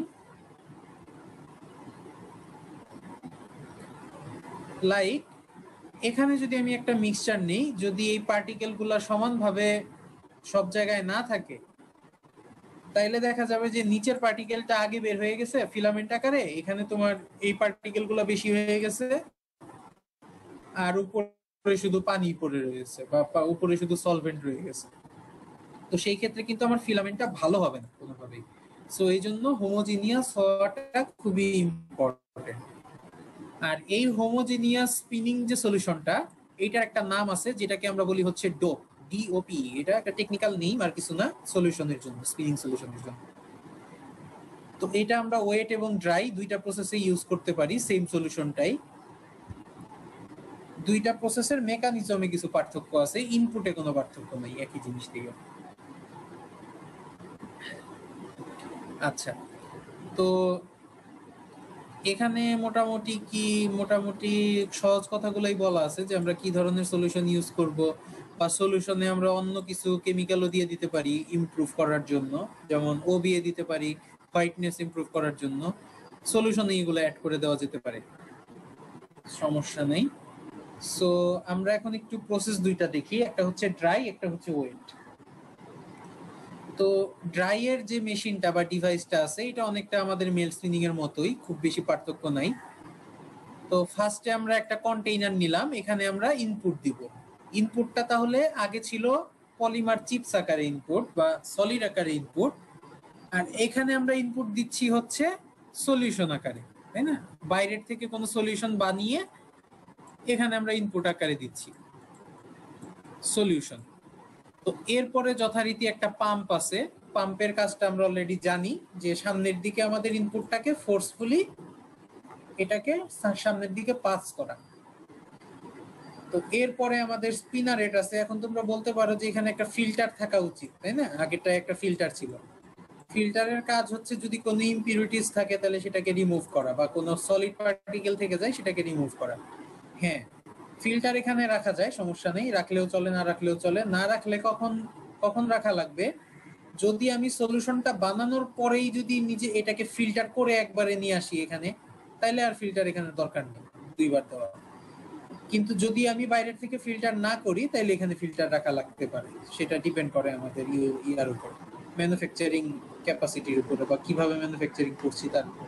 লাইক এখানে যদি আমি একটা মিক্সচার নেই, যদি এই পার্টিকেল গুলা সমানভাবে সব জায়গায় না থাকে, তাইলে দেখা যাবে যে নিচের পার্টিকেলটা আগে বের হয়ে গেছে ফিলামেন্ট আকারে, এখানে তোমার এই পার্টিকেল গুলা বেশি হয়ে গেছে, আর উপরে শুধু পানি পড়ে রয়েছে বা উপরে শুধু সলভেন্ট রয়ে গেছে। তো সেই ক্ষেত্রে কিন্তু আমার ফিলামেন্টটা ভালো হবে না কোনোভাবেই। সো এই জন্য হোমোজিনিয়াস হওয়াটা খুবই ইম্পর্টেন্ট। আর এই হোমোজিনিয়াস স্পিনিং যে সলিউশনটা, এটার একটা নাম আছে যেটাকে আমরা বলি হচ্ছে ডোপ, ডিওপি। এটা একটা টেকনিক্যাল নেম আর কিছু না, সলিউশনের জন্য, স্পিনিং সলিউশনের জন্য। তো এটা আমরা ওয়েট এবং ড্রাই দুইটা প্রসেসে ইউজ করতে পারি সেম সলিউশনটাই। দুইটা প্রসেসের মেকানিজমে কিছু পার্থক্য আছে, ইনপুটে কোনো পার্থক্য নাই, একই জিনিস থেকে। আচ্ছা, তো এখানে মোটামুটি সহজ কথাগুলোই বলা আছে যে আমরা কি ধরনের সলিউশন ইউজ করব, বা সলিউশনে আমরা অন্য কিছু কেমিক্যালও দিয়ে দিতে পারি ইমপ্রুভ করার জন্য, যেমন ওবিএ দিতে পারি হোয়াইটনেস ইমপ্রুভ করার জন্য। সলিউশনে এগুলো অ্যাড করে দেওয়া যেতে পারে, সমস্যা নেই। সো আমরা এখন একটু প্রসেস দুইটা দেখি, একটা হচ্ছে ড্রাই, একটা হচ্ছে ওয়েট। তো ড্রাই এর যে মেশিনটা বা ডিভাইসটা আছে এটা অনেকটা আমাদের মেল স্পিনিং এর মতোই, খুব বেশি পার্থক্য নাই। তো ফার্স্টে আমরা একটা কন্টেইনার নিলাম, এখানে আমরা ইনপুট দিব। ইনপুটটা তাহলে আগে ছিল পলিমার চিপস আকারে ইনপুট বা সলিড আকারে ইনপুট, আর এখানে আমরা ইনপুট দিচ্ছি হচ্ছে সলিউশন আকারে, তাই না? বাইরের থেকে কোনো সলিউশন বানিয়ে এখানে আমরা ইনপুট আকারে দিচ্ছি সলিউশন। তো এরপরে যথারীতি একটা পাম্প আছে, পাম্পের কাজটা আমরা অলরেডি জানি, যে সামনের দিকে আমাদের ইনপুটটাকে ফোর্সফুলি এটাকে সামনের দিকে পাস করা। তো এরপরে আমাদের স্পিনারেট আছে। এখন তোমরা বলতে পারো যে এখানে একটা ফিল্টার থাকা উচিত, তাই না? আগেরটা একটা ফিল্টার ছিল। ফিল্টারের কাজ হচ্ছে যদি কোনো ইমপিউরিটিস থাকে তাহলে সেটাকে রিমুভ করা, বা কোনো সলিড পার্টিকেল থেকে যায় সেটাকে রিমুভ করা। হ্যাঁ, ফিল্টার এখানে রাখা যায়, সমস্যা নেই, রাখলেও চলে না রাখলেও চলে। না রাখলে কখন রাখা লাগবে, যদি আমি সলিউশনটা বানানোর পরেই যদি নিজে এটাকে ফিল্টার করে একবারে নিয়ে আসি এখানে, তাহলে আর ফিল্টার এখানে দরকার নেই দুইবার দেওয়া। কিন্তু যদি আমি বাইরের থেকে ফিল্টার না করি তাহলে এখানে ফিল্টার রাখা লাগতে পারে। সেটা ডিপেন্ড করে আমাদের ইয়ার উপর, ম্যানুফ্যাকচারিং ক্যাপাসিটির উপরে, বা কিভাবে ম্যানুফ্যাকচারিং করছি তার উপর।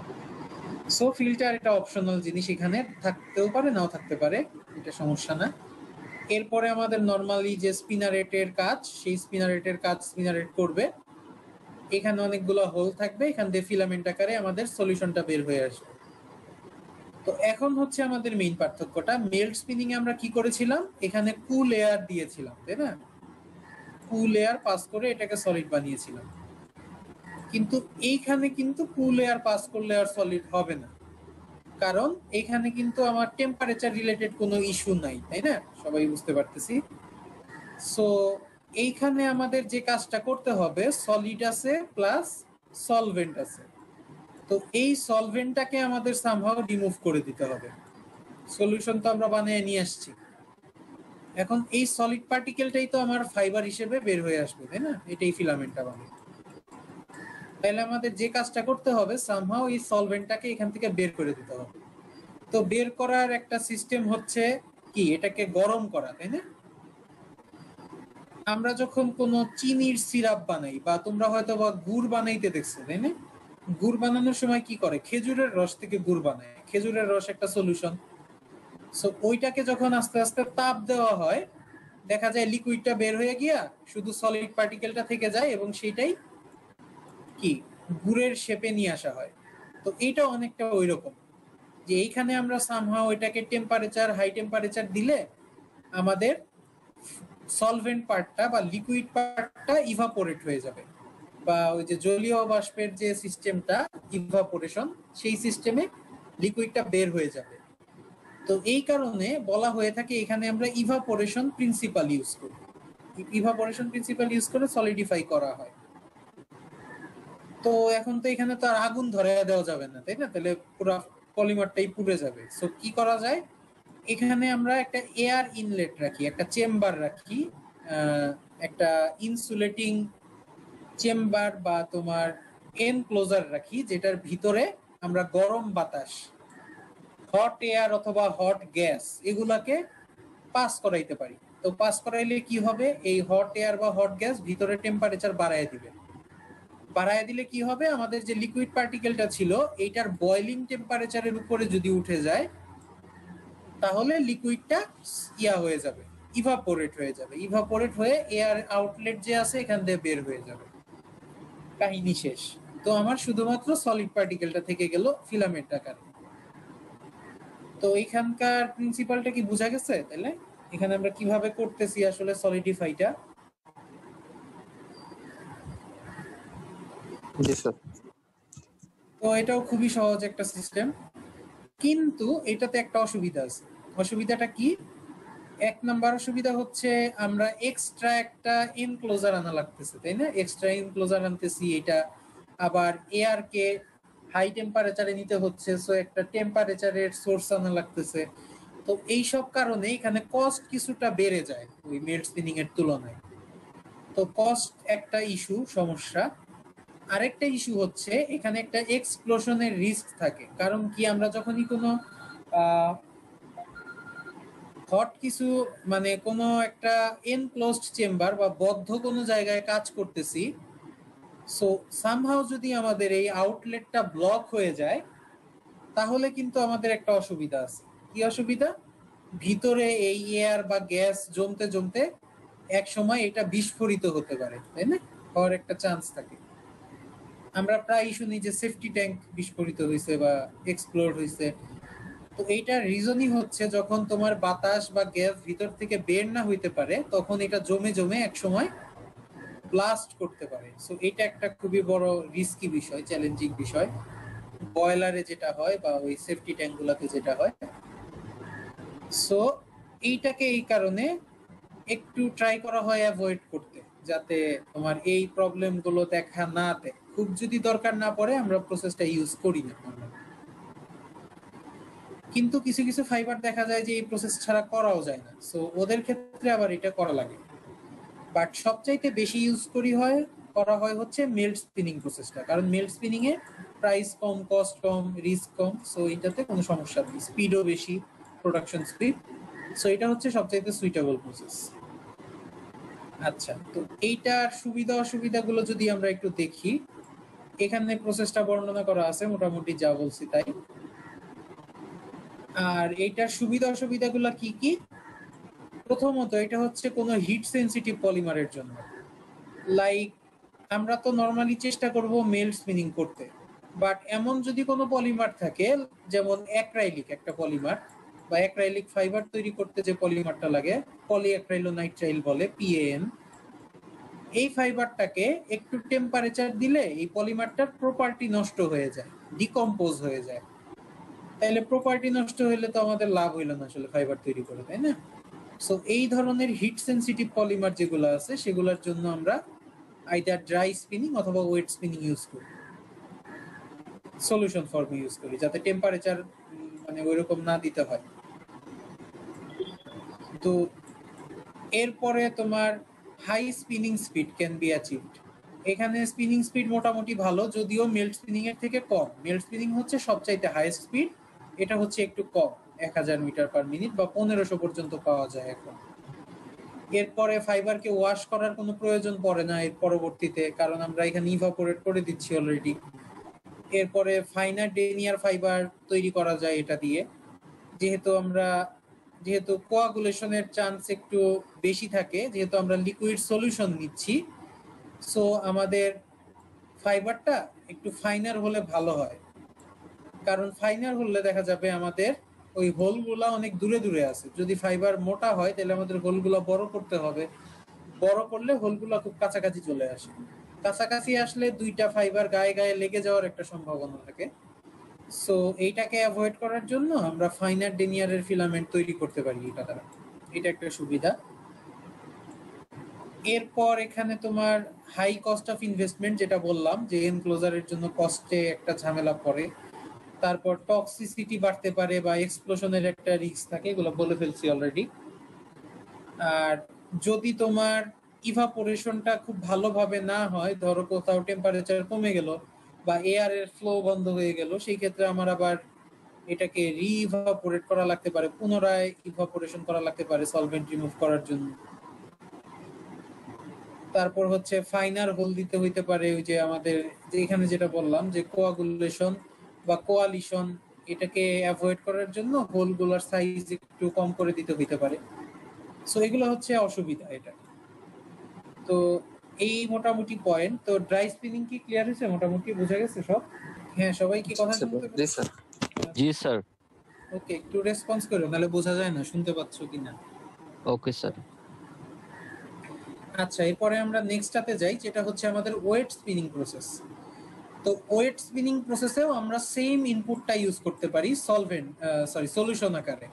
সো ফিল্টার এটা অপশনাল জিনিস, এখানে থাকতেও পারে নাও থাকতে পারে, এটা সমস্যা না। এরপরে আমাদের নরমালি যে স্পিনারেটের কাজ, সেই স্পিনারেটের কাজ স্পিনারেট করবে। এখানে অনেকগুলো হোল থাকবে, এখান দিয়ে ফিলামেন্ট আকারে আমাদের সলিউশনটা বের হয়ে আসবে। তো এখন হচ্ছে আমাদের মেইন পার্থক্যটা, মেল্ট স্পিনিং এ আমরা কি করেছিলাম, এখানে কুল এয়ার দিয়েছিলাম, তাই না? কুল এয়ার পাস করে এটাকে সলিড বানিয়েছিলাম। কিন্তু এইখানে কিন্তু কুল এয়ার পাস করলে আর সলিড হবে না, কারণ এখানে কিন্তু আমার টেম্পারেচার রিলেটেড কোনো ইস্যু নাই, তাই না? সবাই বুঝতে পারতেছি। সো এইখানে আমাদের যে কাজটা করতে হবে, সলিড আছে প্লাস সলভেন্ট আছে। তো এই সলভেন্টটাকে আমাদের সামহাও রিমুভ করে দিতে হবে। সলিউশন তো আমরা বানিয়ে নিয়ে আসছি, এখন এই সলিড পার্টিকেলটাই তো আমার ফাইবার হিসেবে বের হয়ে আসবে, তাই না? এটাই ফিলামেন্টটা বানাবে। তাহলে আমাদের যে কাজটা করতে হবে, সামহাও এই সলভেন্টটাকে এখান থেকে বের করে দিতে হবে। তো বের করার একটা সিস্টেম হচ্ছে কি, এটাকে গরম করা, তাই না? আমরা যখন কোনো চিনির সিরাপ বানাই, বা তোমরা হয়তো বা গুড় বানাইতে দেখছো, তাই না? গুড় বানানোর সময় কি করে, খেজুরের রস থেকে গুড় বানায়। খেজুরের রস একটা সলিউশন। সো ওইটাকে যখন আস্তে আস্তে তাপ দেওয়া হয়, দেখা যায় লিকুইডটা বের হয়ে গিয়া শুধু সলিড পার্টিকেলটা থেকে যায়, এবং সেটাই কি গুড়ের শেপে নিয়ে আসা হয়। তো এটা অনেকটা ওই রকম, যে এইখানে আমরা সামহাও এটাকে টেম্পারেচার, হাই টেম্পারেচার দিলে আমাদের সলভেন্ট পার্টটা বা লিকুইড পার্টটা ইভাপোরেট হয়ে যাবে, বা ওই যে জলীয় বাষ্পের যে সিস্টেমটা ইভাপোরেশন, সেই সিস্টেমে লিকুইডটা বের হয়ে যাবে। তো এই কারণে বলা হয়ে থাকে এখানে আমরা ইভাপোরেশন প্রিন্সিপাল ইউজ করি। ইভাপোরেশন প্রিন্সিপাল ইউজ করে সলিডিফাই করা হয়। তো এখন তো এখানে তো আর আগুন ধরে দেওয়া যাবে না, তাই না? তাহলে পুরো পলিমারটাই পুড়ে যাবে। সো কি করা যায়, এখানে আমরা একটা এয়ার ইনলেট রাখি, একটা চেম্বার রাখি, একটা ইনসুলেটিং চেম্বার বা তোমার এনক্লোজার রাখি, যেটার ভিতরে আমরা গরম বাতাস, হট এয়ার অথবা হট গ্যাস এগুলাকে পাস করাইতে পারি। তো পাস করাইলে কি হবে, এই হট এয়ার বা হট গ্যাস ভিতরে টেম্পারেচার বাড়ায় দিবে। বাড়ায় দিলে কি হবে, আমাদের যে লিকুইড পার্টিকেলটা ছিল এইটার বয়লিং টেম্পারেচারের উপরে যদি উঠে যায়, তাহলে লিকুইডটা ইয়া হয়ে যাবে, ইভাপোরেট হয়ে যাবে। ইভাপোরেট হয়ে এয়ার আউটলেট যে আছে এখান দিয়ে বের হয়ে যাবে, কাহিনী শেষ। তো আমার শুধুমাত্র সলিড পার্টিকেলটা থেকে গেল ফিলামেন্ট আকারে। তো এইখানকার প্রিন্সিপালটা কি বোঝা গেছে? তাহলে এখানে আমরা কিভাবে করতেছি আসলে সলিডিফাইটা। জি স্যার। তো এটাও খুবই সহজ একটা সিস্টেম, কিন্তু এটাতে একটা অসুবিধা আছে। অসুবিধাটা কি? এক নাম্বার অসুবিধা হচ্ছে আমরা এক্সট্রা একটা এনক্লোজার আনা লাগতেছে, তাই না? এক্সট্রা এনক্লোজার আনতেছি, এটা আবার এয়ারকে হাই টেম্পারেচারে নিতে হচ্ছে, সো একটা টেম্পারেচারের সোর্স আনা লাগতেছে। তো এইসব কারণে এখানে কস্ট কিছুটা বেড়ে যায় ওই মেল্ট স্পিনিং এর তুলনায়। তো কস্ট একটা ইস্যু, সমস্যা। আরেকটা ইস্যু হচ্ছে এখানে একটা এক্সপ্লোশনের রিস্ক থাকে। কারণ কি, আমরা যখনই কোনো হট কিছু মানে কোনো একটা এনক্লোজড চেম্বার বা বদ্ধ কোনো জায়গায় কাজ করতেছি, সো সামহাউ যদি আমাদের এই আউটলেটটা ব্লক হয়ে যায় তাহলে কিন্তু আমাদের একটা অসুবিধা আছে। কি অসুবিধা? ভিতরে এই এয়ার বা গ্যাস জমতে জমতে এক সময় এটা বিস্ফোরিত হতে পারে, তাই না? হওয়ার একটা চান্স থাকে। আমরা প্রায় শুনি যে সেফটি ট্যাঙ্ক বিস্ফোরিত হয়েছে বা এক্সপ্লোড হয়েছে। তো এইটার রিজনই হচ্ছে যখন তোমার বাতাস বা গ্যাস ভিতর থেকে বের না হইতে পারে তখন এটা জমে জমে এক সময় ব্লাস্ট করতে পারে। সো এটা একটা খুবই বড় রিস্কি বিষয়, চ্যালেঞ্জিং বিষয় বয়লারে যেটা হয় বা ওই সেফটি ট্যাঙ্কগুলোতে যেটা হয়। সো এইটাকে এই কারণে একটু ট্রাই করা হয় অ্যাভয়েড করতে, যাতে তোমার এই প্রবলেমগুলো দেখা না দেয়। খুব যদি দরকার না পড়ে আমরা প্রসেসটা ইউজ করি না। কিন্তু কিছু কিছু ফাইবার দেখা যায় যে এই প্রসেস ছাড়া করাও যায় না, সো ওদের ক্ষেত্রে আবার এটা করা লাগে। বাট সবচাইতে বেশি ইউজ করা হয় হচ্ছে মেল্ট স্পিনিং প্রসেসটা, কারণ মেল্ট স্পিনিং এ প্রাইস কম, কস্ট কম, রিস্ক কম, সো এটাতে কোনো সমস্যা নেই, স্পিডও বেশি, প্রোডাকশন স্পিড। সো এটা হচ্ছে সবচাইতে সুইটেবল প্রসেস। আচ্ছা, তো এইটার সুবিধা অসুবিধাগুলো যদি আমরা একটু দেখি, এখানে প্রসেসটা বর্ণনা করা আছে, মোটামুটি যা বলছি তাই। আর এইটার সুবিধা অসুবিধাগুলো কি কি? প্রথমত, এটা হচ্ছে কোনো হিট সেনসিটিভ পলিমারের জন্য। লাইক আমরা তো নরমালি চেষ্টা করব মেল্ট স্পিনিং করতে, বাট এমন যদি কোনো পলিমার থাকে, যেমন অ্যাক্রাইলিক একটা পলিমার বা অ্যাক্রাইলিক ফাইবার তৈরি করতে যে পলিমারটা লাগে, পলিঅ্যাক্রাইলোনাইট্রাইল বলে, PAN। এই ফাইবারটাকে একটু টেম্পারেচার দিলে এই পলিমারটার প্রপার্টি নষ্ট হয়ে যায়, ডিকম্পোজ হয়ে যায়। তাইলে প্রপার্টি নষ্ট হইলে তো আমাদের লাভ হইল না আসলে ফাইবার তৈরি করে, তাই না? সো এই ধরনের হিট সেনসিটিভ পলিমার যেগুলো আছে সেগুলোর জন্য আমরা আইদার ড্রাই স্পিনিং অথবা ওয়েট স্পিনিং ইউজ করি, সলিউশন ফর্মে ইউজ করি, যাতে টেম্পারেচার মানে ওইরকম না দিতে হয়। তো এরপরে তোমার high spinning speed can be achieved. এখানে স্পিনিং স্পিড মোটামুটি ভালো, যদিও মেল্ট স্পিনিং এর থেকে কম। মেল্ট স্পিনিং হচ্ছে সবচাইতে হাইয়েস্ট স্পিড, এটা হচ্ছে একটু কম, 1000 মিটার পার মিনিট বা 1500 পর্যন্ত পাওয়া যায় এখন। এরপরে ফাইবারকে ওয়াশ করার কোনো প্রয়োজন পড়ে না এর পরবর্তীতে, কারণ আমরা এখানে ইভাপোরেট করে দিচ্ছি অলরেডি। এরপরে ফাইনার ডেনিয়ার ফাইবার তৈরি করা যায় এটা দিয়ে, যেহেতু কোয়াগুলেশনের চান্স একটু বেশি থাকে, যেহেতু আমরা লিকুইড সলিউশন নিচ্ছি, সো আমাদের ফাইবারটা একটু ফাইনার হলে ভালো হয়। কারণ ফাইনার হলে দেখা যাবে আমাদের ওই হোলগুলা অনেক দূরে দূরে আছে। যদি ফাইবার মোটা হয় তাহলে আমাদের হোলগুলা বড় করতে হবে, বড় করলে হোলগুলা খুব কাছাকাছি চলে আসে। কাছাকাছি আসলে দুইটা ফাইবার গায়ে গায়ে লেগে যাওয়ার একটা সম্ভাবনা থাকে। সো এইটাকে অ্যাভয়েড করার জন্য আমরা ফাইনার ডেনিয়ারের ফিলামেন্ট তৈরি করতে পারি এটা দ্বারা, এটা একটা সুবিধা। এরপর এখানে তোমার হাই কস্ট অফ ইনভেস্টমেন্ট, যেটা বললাম যে এনক্লোজারের জন্য কস্টে একটা ঝামেলা পড়ে। তারপর টক্সিসিটি বাড়তে পারে বা এক্সপ্লোশনের একটা রিস্ক থাকে, এগুলো বলে ফেলছি অলরেডি। আর যদি তোমার ইভাপোরেশনটা খুব ভালোভাবে না হয়, ধরো কোথাও টেম্পারেচার কমে গেল বা এয়ার এর ফ্লো বন্ধ হয়ে গেল, সেই ক্ষেত্রে আমার আবার এটাকে রিইভাপোরেট করা লাগতে পারে, পুনরায় ইভাপোরেশন করা লাগতে পারে সলভেন্ট রিমুভ করার জন্য। তারপর হচ্ছে ফাইনার হোল দিতে হইতে পারে, ওই যে আমাদের যে এখানে যেটা বললাম যে কোয়াগুলেশন বা কোয়ালিশন, এটাকে অ্যাভয়েড করার জন্য হোলগুলোর সাইজ একটু কম করে দিতে হইতে পারে। সো এগুলো হচ্ছে অসুবিধা এটা। তো এই মোটামুটি পয়েন্ট। তো ড্রাই স্পিনিং কি ক্লিয়ার হয়েছে? মোটামুটি বোঝা গেছে সব? হ্যাঁ, সবাই কি কথা শুনতে জি পাচ্ছে? স্যার। জি স্যার। ওকে, একটু রেসপন্স করো, নাহলে বোঝা যায় না শুনতে পাচ্ছ কিনা। Okay sir. আচ্ছা, এরপরে আমরা নেক্সটটাতে যাই, যেটা হচ্ছে আমাদের ওয়েট স্পিনিং প্রসেস। তো ওয়েট স্পিনিং প্রসেসেও আমরা সেম ইনপুটটা ইউজ করতে পারি সলিউশন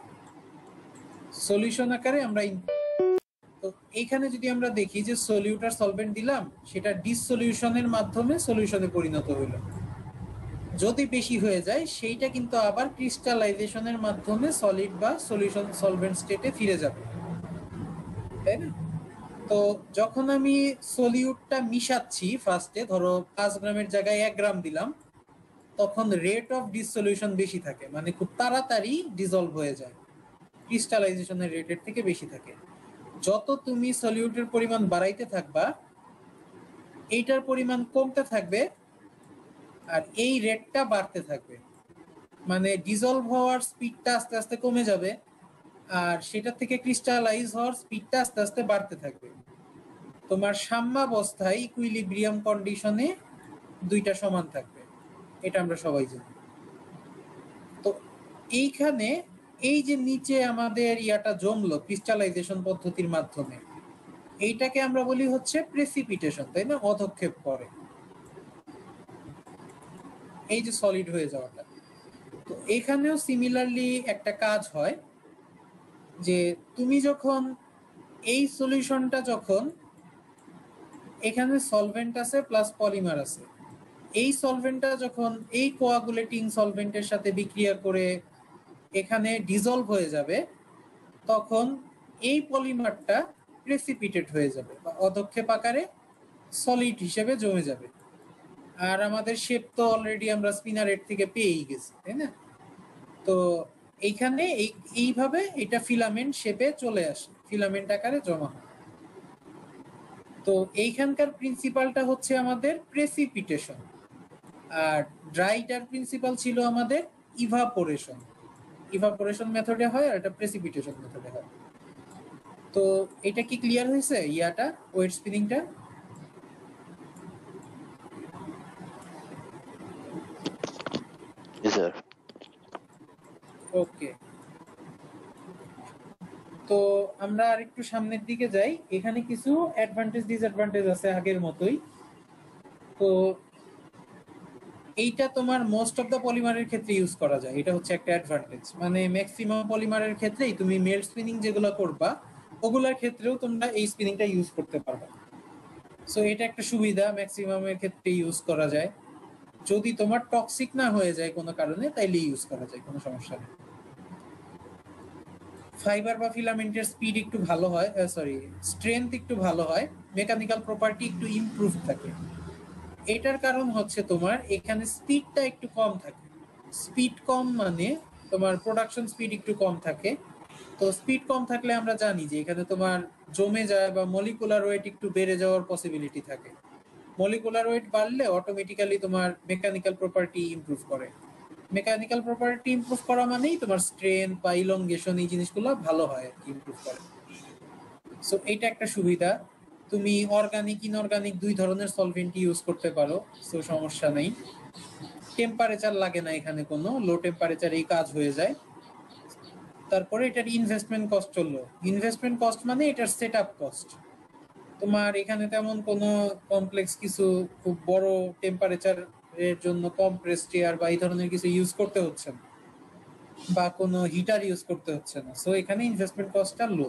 আকারে আমরা। তো এইখানে যদি আমরা দেখি যে সলিউট আর সলভেন্ট দিলাম, সেটা ডিসসলিউশনের মাধ্যমে সলিউশনে পরিণত হইল। যদি বেশি হয়ে যায় সেইটা কিন্তু আবার ক্রিস্টালাইজেশনের মাধ্যমে সলিড বা সলিউশন সলভেন্ট স্টেটে ফিরে যাবে, তাই না? তো যখন আমি সলিউটটা মিশাচ্ছি ফার্স্টে, ধরো 5 গ্রামের জায়গায় 1 গ্রাম দিলাম, তখন রেট অফ ডিসসলিউশন বেশি থাকে, মানে খুব তাড়াতাড়ি ডিসলভ হয়ে যায়, ক্রিস্টালাইজেশনের রেটের থেকে বেশি থাকে। যত তুমি সলিউটের পরিমাণ বাড়াইতে থাকবা এইটার পরিমাণ কমতে থাকবে আর এই রেটটা বাড়তে থাকবে, মানে ডিসলভ হওয়ার স্পিডটা আস্তে আস্তে কমে যাবে আর সেটা থেকে ক্রিস্টালাইজ হওয়ার স্পিডটা আস্তে আস্তে বাড়তে থাকবে। তোমার সাম্যাবস্থায় ইকুইলিব্রিয়াম কন্ডিশনে দুইটা সমান থাকবে, এটা আমরা সবাই জানি। তো এইখানে এই যে নিচে আমাদের ইয়াটা জমলো ক্রিস্টালাইজেশন পদ্ধতির মাধ্যমে, এইটাকে আমরা বলি হচ্ছে প্রেসিপিটেশন, তাই না? অধঃক্ষেপ করে এই যে সলিড হয়ে যাওয়াটা। তো এখানেও সিমিলারলি একটা কাজ হয় যে তুমি যখন এই সলিউশনটা, যখন এখানে সলভেন্ট আছে প্লাস পলিমার আছে, এই সলভেন্টটা যখন এই কোয়াগুলেটিং সলভেন্টের সাথে বিক্রিয়া করে এখানে ডিসলভ হয়ে যাবে, তখন এই পলিমারটা প্রেসিপিটেট হয়ে যাবে বা অধঃক্ষেপ আকারে সলিড হিসেবে জমে যাবে। আর আমাদের শেপ তো অলরেডি আমরা স্পিনারেট থেকে পেয়েই গেছি, তাই না? তো এইখানে এইভাবে এটা ফিলামেন্ট শেপে চলে আসে, ফিলামেন্ট আকারে জমা হয়। তো এইখানকার প্রিন্সিপালটা হচ্ছে আমাদের প্রেসিপিটেশন, আর ড্রাইটার প্রিন্সিপাল ছিল আমাদের ইভাপোরেশন। ইভাপোরেশন মেথডে হয় আর এটা প্রেসিপিটেশন মেথডে হয়। তো এটা কি ক্লিয়ার হয়েছে ইয়াটা, ওয়েট স্পিনিংটা? জি স্যার। ওকে, তো আমরা আর একটু সামনের দিকে যাই। এখানে কিছু অ্যাডভান্টেজ ডিসঅ্যাডভান্টেজ আছে আগের মতোই। তো এইটা তোমার মোস্ট অফ দ্য পলিমারের ক্ষেত্রে ইউজ করা যায়, এটা হচ্ছে একটা অ্যাডভান্টেজ। মানে ম্যাক্সিমাম পলিমারের ক্ষেত্রেই তুমি মেল্ট স্পিনিং যেগুলো করবা ওগুলোর ক্ষেত্রেও তোমরা এই স্পিনিংটা ইউজ করতে পারবে। সো এটা একটা সুবিধা, ম্যাক্সিমামের ক্ষেত্রে ইউজ করা যায়। যদি তোমার টক্সিক না হয়ে যায় কোনো কারণে তাইলে ইউজ করা যায়, কোনো সমস্যা নেই। ফাইবার বা ফিলামেন্টের স্পিড একটু ভালো হয়, স্ট্রেংথ একটু ভালো হয়, মেকানিক্যাল প্রপার্টি একটু ইমপ্রুভ থাকে। এটার কারণ হচ্ছে তোমার এখানে স্পিডটা একটু কম থাকে। স্পিড কম মানে তোমার প্রোডাকশন স্পিড একটু কম থাকে। তো স্পিড কম থাকলে আমরা জানি যে এখানে তোমার জমে যায় বা মলিকুলার ওয়েট একটু বেড়ে যাওয়ার পসিবিলিটি থাকে। মলিকুলার ওয়েট বাড়লে অটোমেটিক্যালি তোমার মেকানিক্যাল প্রপার্টি ইমপ্রুভ করে। মেকানিক্যাল প্রপার্টি ইমপ্রুভ করা মানেই তোমার স্ট্রেংথ বা ইলংগেশন এই জিনিসগুলো ভালো হয়, ইমপ্রুভ করে। সো এটা একটা সুবিধা। তুমি অর্গানিক ইনঅর্গানিক দুই ধরনের সলভেন্ট ইউজ করতে পারো, সো সমস্যা নেই। টেম্পারেচার লাগে না এখানে কোনো, লো টেম্পারেচারেই কাজ হয়ে যায়। তারপরে এটার ইনভেস্টমেন্ট কস্ট চললো। ইনভেস্টমেন্ট কস্ট মানে এটার সেট আপ কস্ট। তোমার এখানে তেমন কোনো কমপ্লেক্স কিছু খুব বড় টেম্পারেচার এর জন্য কম্প্রেসড এয়ার বা এই ধরনের কিছু ইউজ করতে হচ্ছে না, বা কোনো হিটার ইউজ করতে হচ্ছে না। সো এখানে ইনভেস্টমেন্ট কস্টটা লো।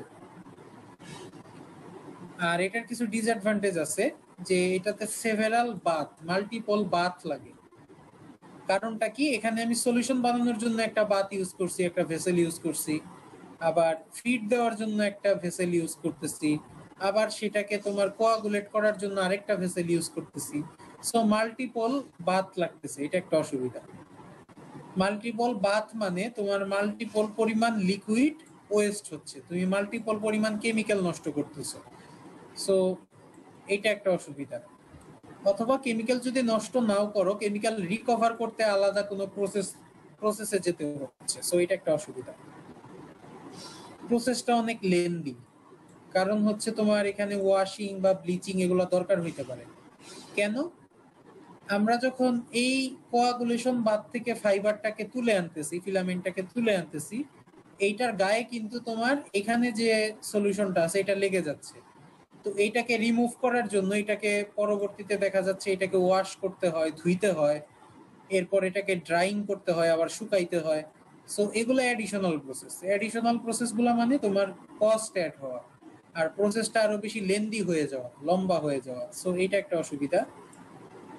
আর এটার কিছু ডিসঅ্যাডভান্টেজ আছে, যে এটাতে সেভারাল বাথ, মাল্টিপল বাথ লাগে। কারণটা কি, এখানে আমি সলিউশন বানানোর জন্য একটা বাথ ইউজ করছি, একটা ভেসেল ইউজ করছি, আবার ফিড দেওয়ার জন্য একটা ভেসেল ইউজ করতেছি, আবার সেটাকে তোমার কোয়াগুলেট করার জন্য আরেকটা ভেসেল ইউজ করতেছি। সো মাল্টিপল বাথ লাগতেছে, এটা একটা অসুবিধা। মাল্টিপল বাথ মানে তোমার মাল্টিপল পরিমাণ লিকুইড ওয়েস্ট হচ্ছে, তুমি মাল্টিপল পরিমাণ কেমিক্যাল নষ্ট করতেছো। সো এটা একটা অসুবিধা। অথবা কেমিক্যাল যদি নষ্ট নাও করো, কেমিক্যাল রিকভার করতে আলাদা কোনো প্রসেসে যেতে হচ্ছে। সো এটা একটা অসুবিধা। প্রসেসটা অনেক লেন্দি, কারণ হচ্ছে তোমার এখানে ওয়াশিং বা ব্লিচিং এগুলো দরকার হইতে পারে। কেন? আমরা যখন এই কোয়াগুলেশন বাদ থেকে ফাইবারটাকে তুলে আনতেছি, ফিলামেন্টটাকে তুলে আনতেছি, এইটার গায়ে কিন্তু তোমার এখানে যে সলিউশনটা আছে এটা লেগে যাচ্ছে। তো এইটাকে রিমুভ করার জন্য এটাকে পরবর্তীতে দেখা যাচ্ছে এটাকে ওয়াশ করতে হয়, ধুইতে হয়, এরপর এটাকে ড্রাইং করতে হয়, আবার শুকাইতে হয়। সো এগুলো অ্যাডিশনাল প্রসেস। অ্যাডিশনাল প্রসেসগুলো মানে তোমার কস্ট অ্যাড হওয়া, আর প্রসেসটা আরো বেশি লেন্দি হয়ে যাওয়া, লম্বা হয়ে যাওয়া। সো এটা একটা অসুবিধা।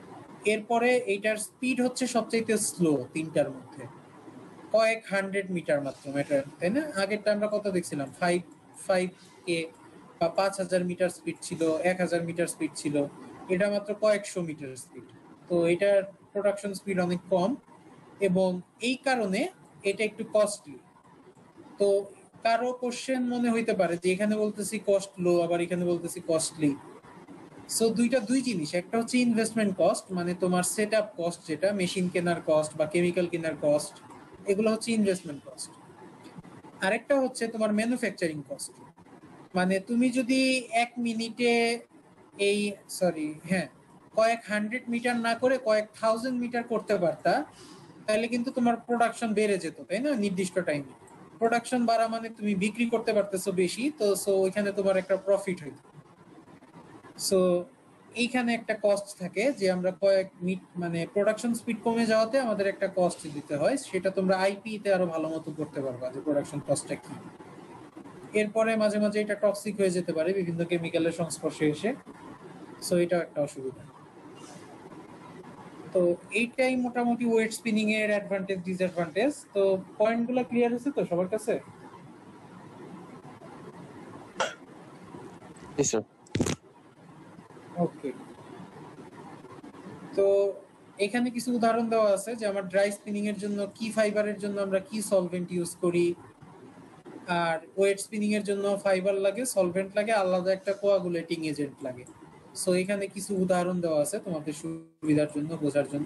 এরপরে এইটার স্পিড হচ্ছে সবচাইতে স্লো তিনটার মধ্যে, কয়েক 100 মিটার মাত্র ম্যাটার, তাই না? আগেরটা আমরা কত দেখছিলাম, 5K বা 5000 মিটার স্পিড ছিল, 1000 মিটার স্পিড ছিল, এটা মাত্র কয়েকশো মিটার স্পিড। তো এটার প্রোডাকশন স্পিড অনেক কম এবং এই কারণে এটা একটু কস্টলি। তো কারো কোশ্চেন মনে হইতে পারে যে এখানে বলতেছি কস্ট লো, আবার এখানে বলতেছি কস্টলি। সো দুই জিনিস, একটা হচ্ছে ইনভেস্টমেন্ট কস্ট, মানে তোমার সেট আপ কস্ট, যেটা মেশিন কেনার কস্ট বা কেমিক্যাল কেনার কস্ট, এগুলো হচ্ছে ইনভেস্টমেন্ট কস্ট। আরেকটা হচ্ছে তোমার ম্যানুফ্যাকচারিং কস্ট, মানে তুমি যদি 1 মিনিটে এই কয়েক 100 মিটার না করে কয়েক 1000 মিটার করতে পারতা, তাহলে কিন্তু তোমার প্রোডাকশন বেড়ে যেত, তাই না? নির্দিষ্ট টাইমে প্রোডাকশন বাড়া মানে তুমি বিক্রি করতে পারতেছো বেশি, তো সো ওইখানে তোমার একটা প্রফিট হইতো। সো এইখানে একটা কস্ট থাকে যে আমরা মানে প্রোডাকশন স্পিড কমে যাওয়াতে আমাদের একটা কস্ট দিতে হয়, সেটা তোমরা আইপি তে আরো ভালো মতো করতে পারবা যে প্রোডাকশন কস্টটা কি। এরপরে মাঝে মাঝে এটা টক্সিক হয়ে যেতে পারে বিভিন্ন কেমিক্যালের সংস্পর্শে এসে, সো এটা একটা অসুবিধা। তো এইটাই মোটামুটি ওয়েট স্পিনিং এর অ্যাডভান্টেজ ডিসঅ্যাডভান্টেজ। তো পয়েন্টগুলো ক্লিয়ার হয়েছে তো সবার কাছে? Yes, sir. ওকে, তো এখানে কিছু উদাহরণ দেওয়া আছে যে আমার ড্রাই স্পিনিং এর জন্য কি ফাইবারের জন্য আমরা কি সলভেন্ট ইউজ করি, আর ওয়েট স্পিনিং এর জন্য ফাইবার লাগে, সলভেন্ট লাগে, আলাদা একটা কোয়াগুলেটিং এজেন্ট লাগে। সো এখানে কিছু উদাহরণ দেওয়া আছে তোমাদের সুবিধার জন্য, বোঝার জন্য,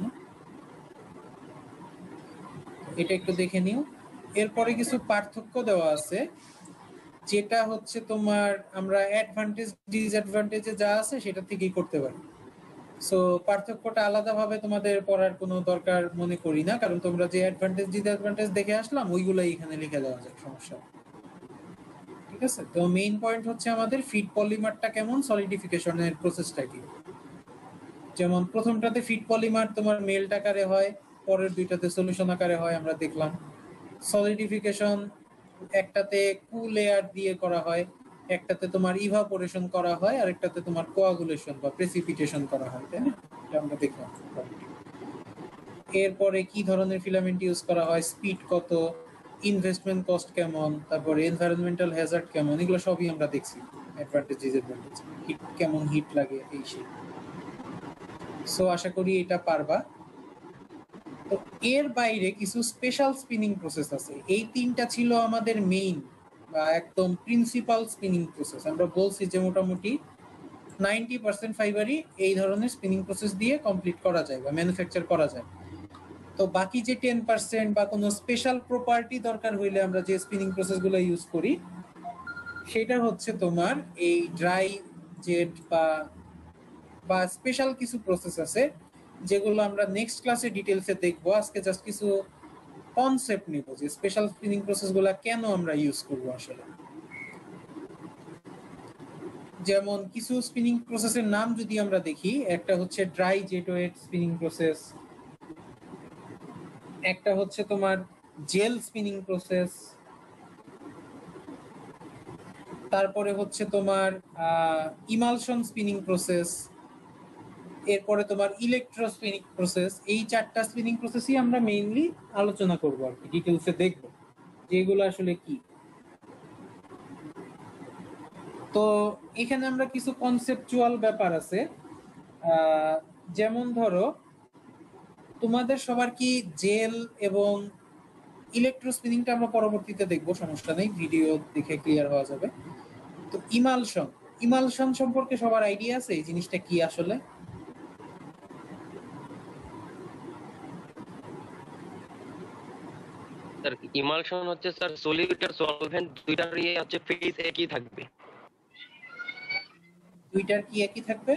এটা একটু দেখে নিও। এরপরে কিছু পার্থক্য দেওয়া আছে, যেটা হচ্ছে তোমার আমরা অ্যাডভান্টেজ ডিসঅ্যাডভান্টেজে যা আছে সেটা থেকেই করতে পারি। সো পার্থক্যটা আলাদাভাবে তোমাদের পড়ার কোনো দরকার মনে করি না, কারণ তোমরা যে অ্যাডভান্টেজ ডিসঅ্যাডভান্টেজ দেখে আসলাম ওইগুলাই এখানে লিখে দেওয়া যায়, সমস্যা নেই। ঠিক আছে, তো মেইন পয়েন্ট হচ্ছে আমাদের ফিড পলিমারটা কেমন, সলিডিফিকেশনের প্রসেসটা কি। যেমন প্রথমটাতে ফিড পলিমার তোমার মেল্ট আকারে হয়, পরের দুইটাতে সলিউশন আকারে হয়, আমরা দেখলাম। সলিডিফিকেশন একটাতে কুল লেয়ার দিয়ে করা হয়, একটাতে তোমার ইভাপোরেশন করা হয়, আর একটাতে তোমার কোয়াগুলেশন বা প্রেসিপিটেশন করা হয়, তাই না? এটা আমরা দেখলাম। এরপরে কি ধরনের ফিলামেন্ট ইউজ করা হয়, স্পিড কত, ইনভেস্টমেন্ট কস্ট কেমন, তারপরে এনভায়রনমেন্টাল হ্যাজার্ড কেমন, এগুলো সবই আমরা দেখছি। অ্যাডভান্টেজ ডিসঅ্যাডভান্টেজ, হিট কেমন, হিট লাগে, এই সেই। সো আশা করি এটা পারবা। তো এর বাইরে কিছু স্পেশাল স্পিনিং প্রসেস আছে, এই তিনটা ছিল আমাদের মেইন বা একদম প্রিন্সিপাল স্পিনিং প্রসেস। আমরা বলছি যে মোটামুটি 90% ফাইবারই এই ধরনের স্পিনিং প্রসেস দিয়ে কমপ্লিট করা যায় বা ম্যানুফ্যাকচার করা যায়। তো বাকি যে 10% বা কোনো স্পেশাল প্রপার্টি দরকার হইলে আমরা যে স্পিনিং প্রসেসগুলো ইউজ করি, সেটা হচ্ছে তোমার এই ড্রাই জেট বা স্পেশাল কিছু প্রসেস আছে যেগুলো আমরা নেক্সট ক্লাসে ডিটেলসে দেখবো। আজকে জাস্ট কিছু কনসেপ্ট নিব যে স্পেশাল স্পিনিং প্রসেসগুলো কেন আমরা ইউজ করব আসলে। যেমন কিছু স্পিনিং প্রসেসের নাম যদি আমরা দেখি, একটা হচ্ছে dry jet wet spinning process, একটা হচ্ছে তোমার জেল স্পিনিং প্রসেস, তারপরে হচ্ছে তোমার ইমালশন স্পিনিং প্রসেস, এরপরে তোমার ইলেকট্রো স্পিনিং প্রসেস। এই চারটা স্পিনিং প্রসেসই আমরা মেইনলি আলোচনা করব আর কি, ডিটেইলসে দেখব যে এগুলো আসলে কি। তো এখানে আমরা কিছু কনসেপচুয়াল ব্যাপার আছে, যেমন ধরো তোমাদের সবার কি জেল এবং ইলেকট্রো স্পিনিংটা আমরা পরবর্তীতে দেখবো, সমস্যা নেই, ভিডিও দেখে ক্লিয়ার হওয়া যাবে। তো ইমালশন সম্পর্কে সবার আইডিয়া আছে এই জিনিসটা কি আসলে? স্যার ইমালশন হচ্ছে স্যার সলিউট আর সলভেন্ট দুইটার হচ্ছে ফেজ একই থাকবে। দুইটার কি একই থাকবে?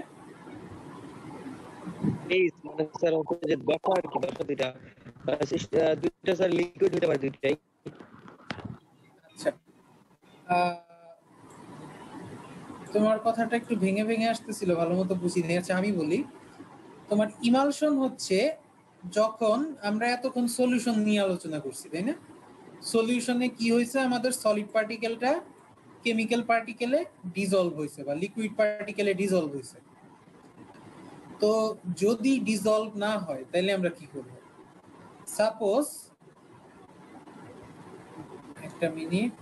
ফেজ মানে স্যার হচ্ছে যে দশা আর কি, দশা দুইটা দুইটা স্যার লিকুইড হতে পারে দুইটাই। আচ্ছা, তোমার কথাটা একটু ভেঙে ভেঙে আসতেছিল, ভালো মতো বুঝিনি। আচ্ছা আমি বলি, তোমার ইমালশন হচ্ছে যখন আমরা এতক্ষণ সলিউশন নিয়ে আলোচনা করছি, তাই না? সলিউশনে কি হয়েছে, আমাদের সলিড পার্টিকেলটা কেমিক্যাল পার্টিকেলে ডিজলভ হয়েছে বা লিকুইড পার্টিকেলে ডিজলভ হয়েছে। তো যদি ডিসলভ না হয় তাহলে আমরা কি করব? সাপোজ, একটা মিনিট,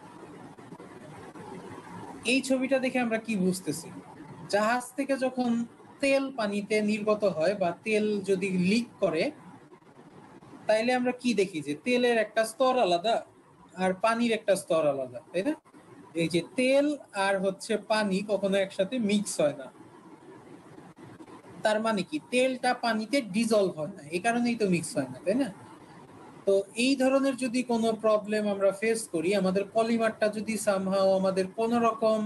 এই ছবিটা দেখে আমরা কি বুঝতেছি? জাহাজ থেকে যখন তেল পানিতে নির্গত হয় বা তেল যদি লিক করে, তাইলে আমরা কি দেখি যে তেলের একটা স্তর আলাদা আর পানির একটা স্তর আলাদা, তাই না? এই যে তেল আর হচ্ছে পানি কখনো একসাথে মিক্স হয় না। তার মানে কি, তেলটা পানিতে ডিজলভ হয় না, এই কারণেই তো মিক্স হয় না, তাই না? তো এই ধরনের যদি কোনো প্রবলেম আমরা ফেস করি, আমাদের পলিমারটা যদি সামহাও আমাদের কোন রকম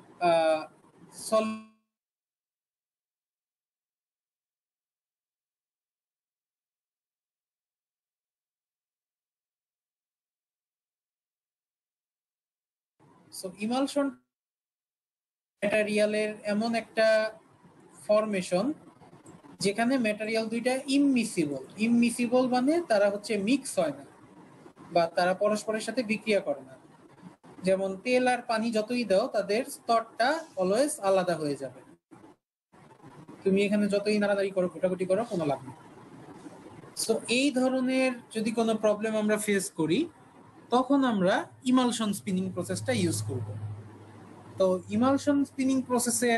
ইমালশন ম্যাটেরিয়ালের এমন একটা ফরমেশন যেখানে ম্যাটেরিয়াল দুইটা ইমমিসিবল মানে তারা হচ্ছে মিক্স হয় না বা তারা পরস্পরের সাথে বিক্রিয়া করে না। যেমন তেল আর পানি যতই দাও তাদের স্তরটা অলওয়েজ আলাদা হয়ে যাবে, তুমি এখানে যতই নাড়ানাড়ি করো ঘোটাঘুটি করো কোনো লাভ নেই। সো এই ধরনের যদি কোনো প্রবলেম আমরা ফেস করি, তখন আমরা ইমালশন স্পিনিং প্রসেসটা ইউজ করব। তো ইমালশন স্পিনিং প্রসেসের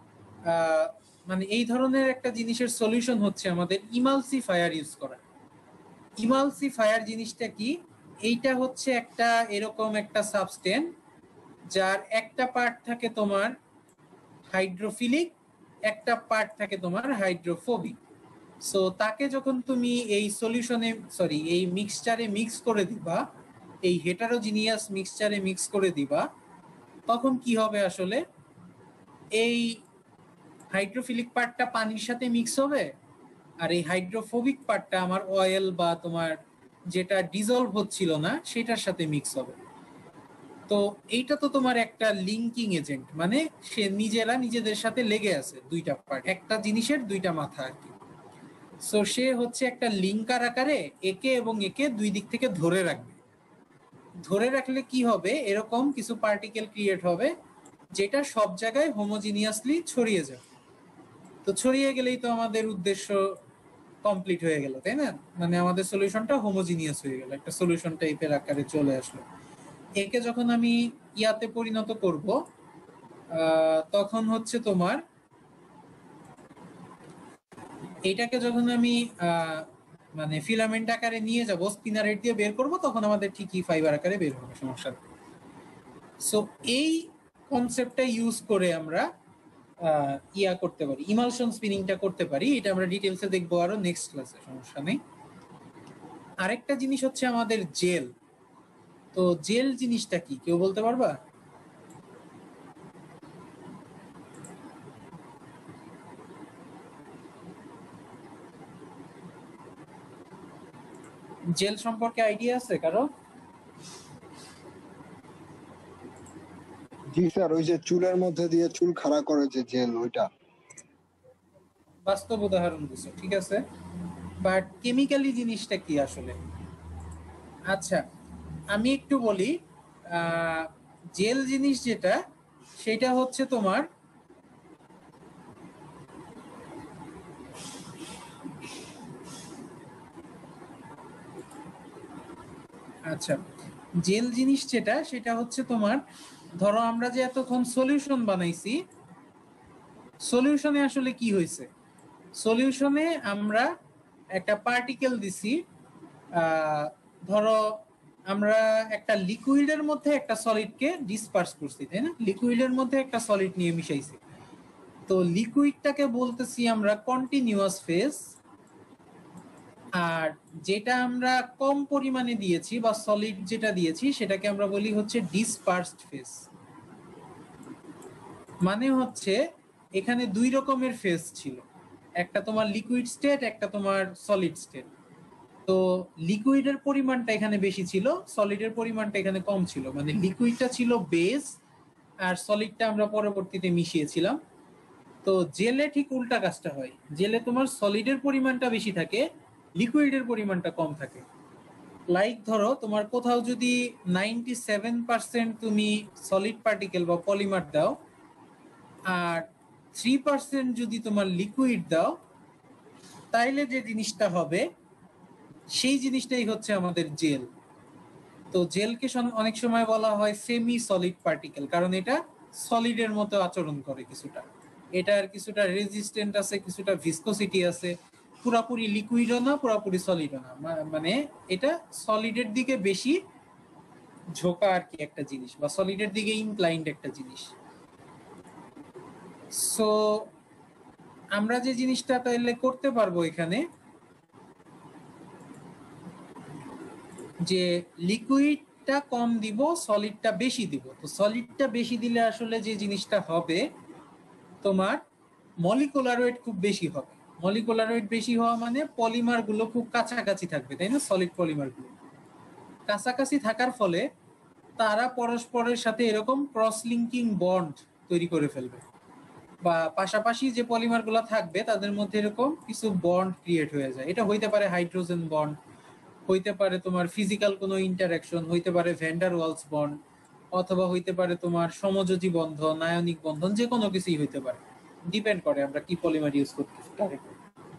মানে এই ধরনের একটা জিনিসের সলিউশন হচ্ছে আমাদের ইমালসিফায়ার ইউজ করা। ইমালসিফায়ার জিনিসটা কি? এইটা হচ্ছে একটা এরকম একটা সাবস্টেন্স যার একটা পার্ট থাকে তোমার হাইড্রোফিলিক, একটা পার্ট থাকে তোমার হাইড্রোফোবিক। সো তাকে যখন তুমি এই সলিউশনে এই মিক্সচারে মিক্স করে দিবা, এই হেটারোজিনিয়াস মিক্সচারে মিক্স করে দিবা, তখন কি হবে আসলে, এই হাইড্রোফিলিক পার্টটা পানির সাথে মিক্স হবে আর এই হাইড্রোফোবিক পার্টটা আমার অয়েল বা তোমার যেটা ডিজলভ হচ্ছিল না সেটার সাথে মিক্স হবে। তো এইটা তো তোমার একটা লিঙ্কিং এজেন্ট, মানে সে নিজেরা নিজেদের সাথে লেগে আছে, দুইটা পার্ট, একটা জিনিসের দুইটা মাথা আর কি। সো সে হচ্ছে একটা লিঙ্কার আকারে একে এবং একে দুই দিক থেকে ধরে রাখবে। ধরে রাখলে কি হবে, এরকম কিছু পার্টিকেল ক্রিয়েট হবে যেটা সব জায়গায় হোমোজিনিয়াসলি ছড়িয়ে যাবে। তো ছড়িয়ে গেলেই তো আমাদের উদ্দেশ্য কমপ্লিট হয়ে গেল, তাই না? মানে আমাদের সলিউশনটা হোমোজিনিয়াস হয়ে গেল, একটা সলিউশন টাইপের আকারে চলে আসলো। একে যখন আমি ইয়াতে পরিণত করব, তখন হচ্ছে তোমার এইটাকে যখন আমি মানে ফিলামেন্ট আকারে নিয়ে যাব, স্পিনারেট দিয়ে বের করব, তখন আমাদের ঠিকই ফাইবার আকারে বের হবে, সমস্যা নেই। সো এই কনসেপ্টটা ইউজ করে আমরা ইয়া করতে পারি, ইমালশন স্পিনিংটা করতে পারি। এটা আমরা ডিটেইলসে দেখবো আরো নেক্সট ক্লাসে, সমস্যা নেই। আরেকটা জিনিস হচ্ছে আমাদের জেল। তো জেল জিনিসটা কি কেউ বলতে পারবা? জেল সম্পর্কে আইডিয়া আছে কারো? জি স্যার, ওই যে চুলের মধ্যে দিয়ে চুল খাড়া করে যে জেল, ওইটা। বাস্তব উদাহরণ দিছো, ঠিক আছে, বাট কেমিক্যালি জিনিসটা কি আসলে? আচ্ছা, আমি একটু বলি। জেল জিনিস যেটা, সেটা হচ্ছে তোমার আচ্ছা, জেল জিনিস যেটা, সেটা হচ্ছে তোমার, ধরো আমরা যে এতক্ষণ সলিউশন বানাইছি, সলিউশনে আসলে কি হয়েছে? সলিউশনে আমরা একটা পার্টিকেল দিছি, ধরো আমরা একটা লিকুইডের মধ্যে একটা সলিডকে ডিসপার্স করছি, তাই না? লিকুইডের মধ্যে একটা সলিড নিয়ে মিশাইছি। তো লিকুইডটাকে বলতেছি আমরা কন্টিনিউয়াস ফেজ, আর যেটা আমরা কম পরিমাণে দিয়েছি বা সলিড যেটা দিয়েছি সেটাকে আমরা বলি হচ্ছে ডিসপার্সড ফেজ। মানে হচ্ছে এখানে দুই রকমের ফেজ ছিল, একটা তোমার লিকুইড স্টেট, একটা তোমার সলিড স্টেট। তো লিকুইডের পরিমাণটা এখানে বেশি ছিল, সলিডের পরিমাণটা এখানে কম ছিল। মানে লিকুইডটা ছিল বেস আর সলিডটা আমরা পরবর্তীতে মিশিয়েছিলাম। তো জেলে ঠিক উল্টা কাজটা হয়, জেলে তোমার সলিডের পরিমাণটা বেশি থাকে, লিকুইডের পরিমাণটা কম থাকে। লাইক ধরো তোমার কোথাও যদি 97% তুমি সলিড পার্টিকেল বা পলিমার দাও আর 3% যদি তোমার লিকুইড দাও তাইলে যে জিনিসটা হবে সেই জিনিসটাই হচ্ছে আমাদের জেল। তো জেলকে অনেক সময় বলা হয় সেমি সলিড পার্টিকেল, কারণ এটা সলিডের মতো আচরণ করে কিছুটা, এটার কিছুটা রেজিস্ট্যান্ট আছে, কিছুটা ভিসকোসিটি আছে, পুরাপুরি লিকুইডও না পুরাপুরি সলিডও না, মানে এটা সলিডের দিকে বেশি ঝোঁকা আর কি একটা জিনিস, বা সলিডের দিকে ইনক্লাইন্ড একটা জিনিস। সো আমরা যে জিনিসটা তাহলে করতে পারবো এখানে, যে লিকুইডটা কম দিব সলিডটা বেশি দিব। তো সলিডটা বেশি দিলে আসলে যে জিনিসটা হবে তোমার মলিকুলার ওয়েট খুব বেশি হবে। মলিকুলার ওয়েট বেশি হওয়া মানে পলিমার গুলো খুব কাছাকাছি থাকবে, তাই না? সলিড পলিমার গুলো কাছাকাছি থাকার ফলে তারা পরস্পরের সাথে এরকম ক্রস লিঙ্কিং বন্ড তৈরি করে ফেলবে, বা পাশাপাশি যে পলিমার গুলো থাকবে তাদের মধ্যে এরকম কিছু বন্ড ক্রিয়েট হয়ে যায়। এটা হইতে পারে হাইড্রোজেন বন্ড, হইতে পারে তোমার ফিজিক্যাল কোনো ইন্টারঅ্যাকশন, হইতে পারে ভ্যান্ডার ওয়ালস বন্ড, অথবা হইতে পারে তোমার সমযোজী বন্ধন, আয়নিক বন্ধন, যে কোনো কিছুই হইতে পারে, ডিপেন্ড করে আমরা কি পলিমার ইউজ করতেছি তার উপর।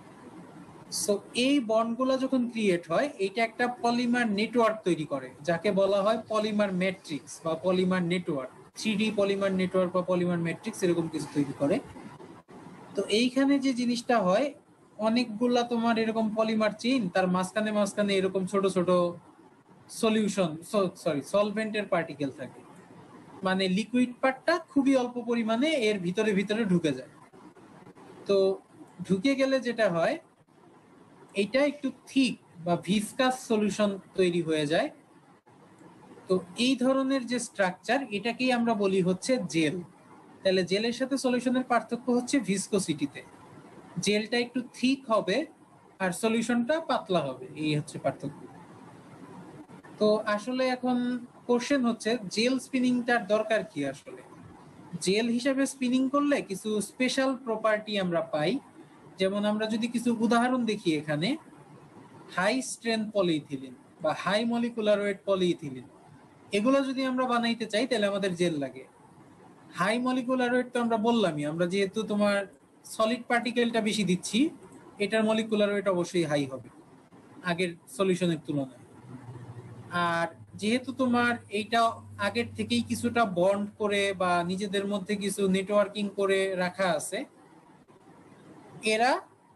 সো এই বন্ডগুলো যখন ক্রিয়েট হয় এটা একটা পলিমার নেটওয়ার্ক তৈরি করে, যাকে বলা হয় পলিমার ম্যাট্রিক্স বা polymer network, 3D polymer network বা পলিমার ম্যাট্রিক্স এরকম কিছু তৈরি করে। তো এইখানে যে জিনিসটা হয়, অনেকগুলা তোমার এরকম পলিমার চেইন, তার মাঝখানে মাঝখানে এরকম ছোট ছোট সলিউশন সলভেন্টের পার্টিকেল থাকে, মানে লিকুইড পার্টটা খুবই অল্প পরিমাণে এর ভিতরে ভিতরে ঢুকে যায়। তো ঢুকে গেলে যেটা হয়, এটা একটু থিক বা ভিসকাস সলিউশন তৈরি হয়ে যায়। তো এই ধরনের যে স্ট্রাকচার, এটাকেই আমরা বলি হচ্ছে জেল। তাহলে জেলের সাথে সলিউশনের পার্থক্য হচ্ছে ভিসকোসিটিতে, জেলটা একটু থিক হবে আর সলিউশনটা পাতলা হবে, এই হচ্ছে পার্থক্য। তো আসলে এখন কোশ্চেন হচ্ছে জেল স্পিনিংটার দরকার কি? আসলে জেল হিসাবে স্পিনিং করলে কিছু স্পেশাল প্রপার্টি আমরা পাই। যেমন আমরা যদি কিছু উদাহরণ দেখি, এখানে হাই স্ট্রেংথ পলিইথিলিন বা হাই মলিকুলার ওয়েট পলিইথিলিন, এগুলো যদি আমরা বানাইতে চাই তাহলে আমাদের জেল লাগে। হাই মলিকুলার ওয়েট তো আমরা বললামই, আমরা যেহেতু তোমার সলিড পার্টিকেলটা বেশি দিচ্ছি, এটার মলিকুলার ওয়েট অবশ্যই হাই হবে আগের সলিউশনের তুলনায়। আর যেহেতু তোমার এইটা আগের থেকেই কিছুটা বন্ড করে বা নিজেদের মধ্যে কিছু নেটওয়ার্কিং করে রাখা আছে, এরা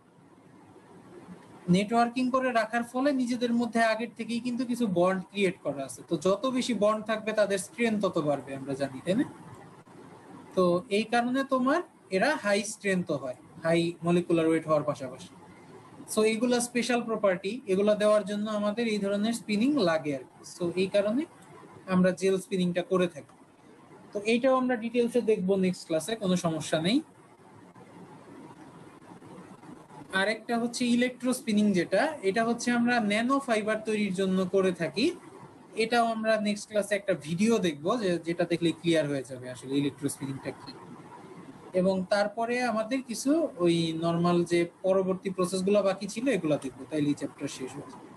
নেটওয়ার্কিং করে রাখার ফলে নিজেদের মধ্যে আগের থেকেই কিন্তু কিছু বন্ড ক্রিয়েট করা আছে। তো যত বেশি বন্ড থাকবে তাদের স্ট্রেংথ তত বাড়বে, আমরা জানি, তাই না? তো এই কারণে তোমার এরা হাই স্ট্রেংথ হয়, হাই মলিকুলার ওয়েট হওয়ার পাশাপাশি। সো এইগুলা স্পেশাল প্রপার্টি, এগুলা দেওয়ার জন্য আমাদের এই ধরনের স্পিনিং লাগে আর কি। সো এই কারণে আমরা জেল স্পিনিংটা করে থাকি। তো এইটাও আমরা ডিটেইলসে দেখবো নেক্সট ক্লাসে, কোনো সমস্যা নেই। আরেকটা হচ্ছে ইলেকট্রো স্পিনিং, যেটা এটা হচ্ছে আমরা ন্যানো ফাইবার তৈরির জন্য করে থাকি। এটাও আমরা নেক্সট ক্লাসে একটা ভিডিও দেখবো, যেটা দেখলে ক্লিয়ার হয়ে যাবে আসলে ইলেকট্রো স্পিনিংটা কি। এবং তারপরে আমাদের কিছু ওই নরমাল যে পরবর্তী প্রসেসগুলো বাকি ছিল এগুলো দেখবো, তাইলে এই চ্যাপ্টার শেষ হয়ে যাবে।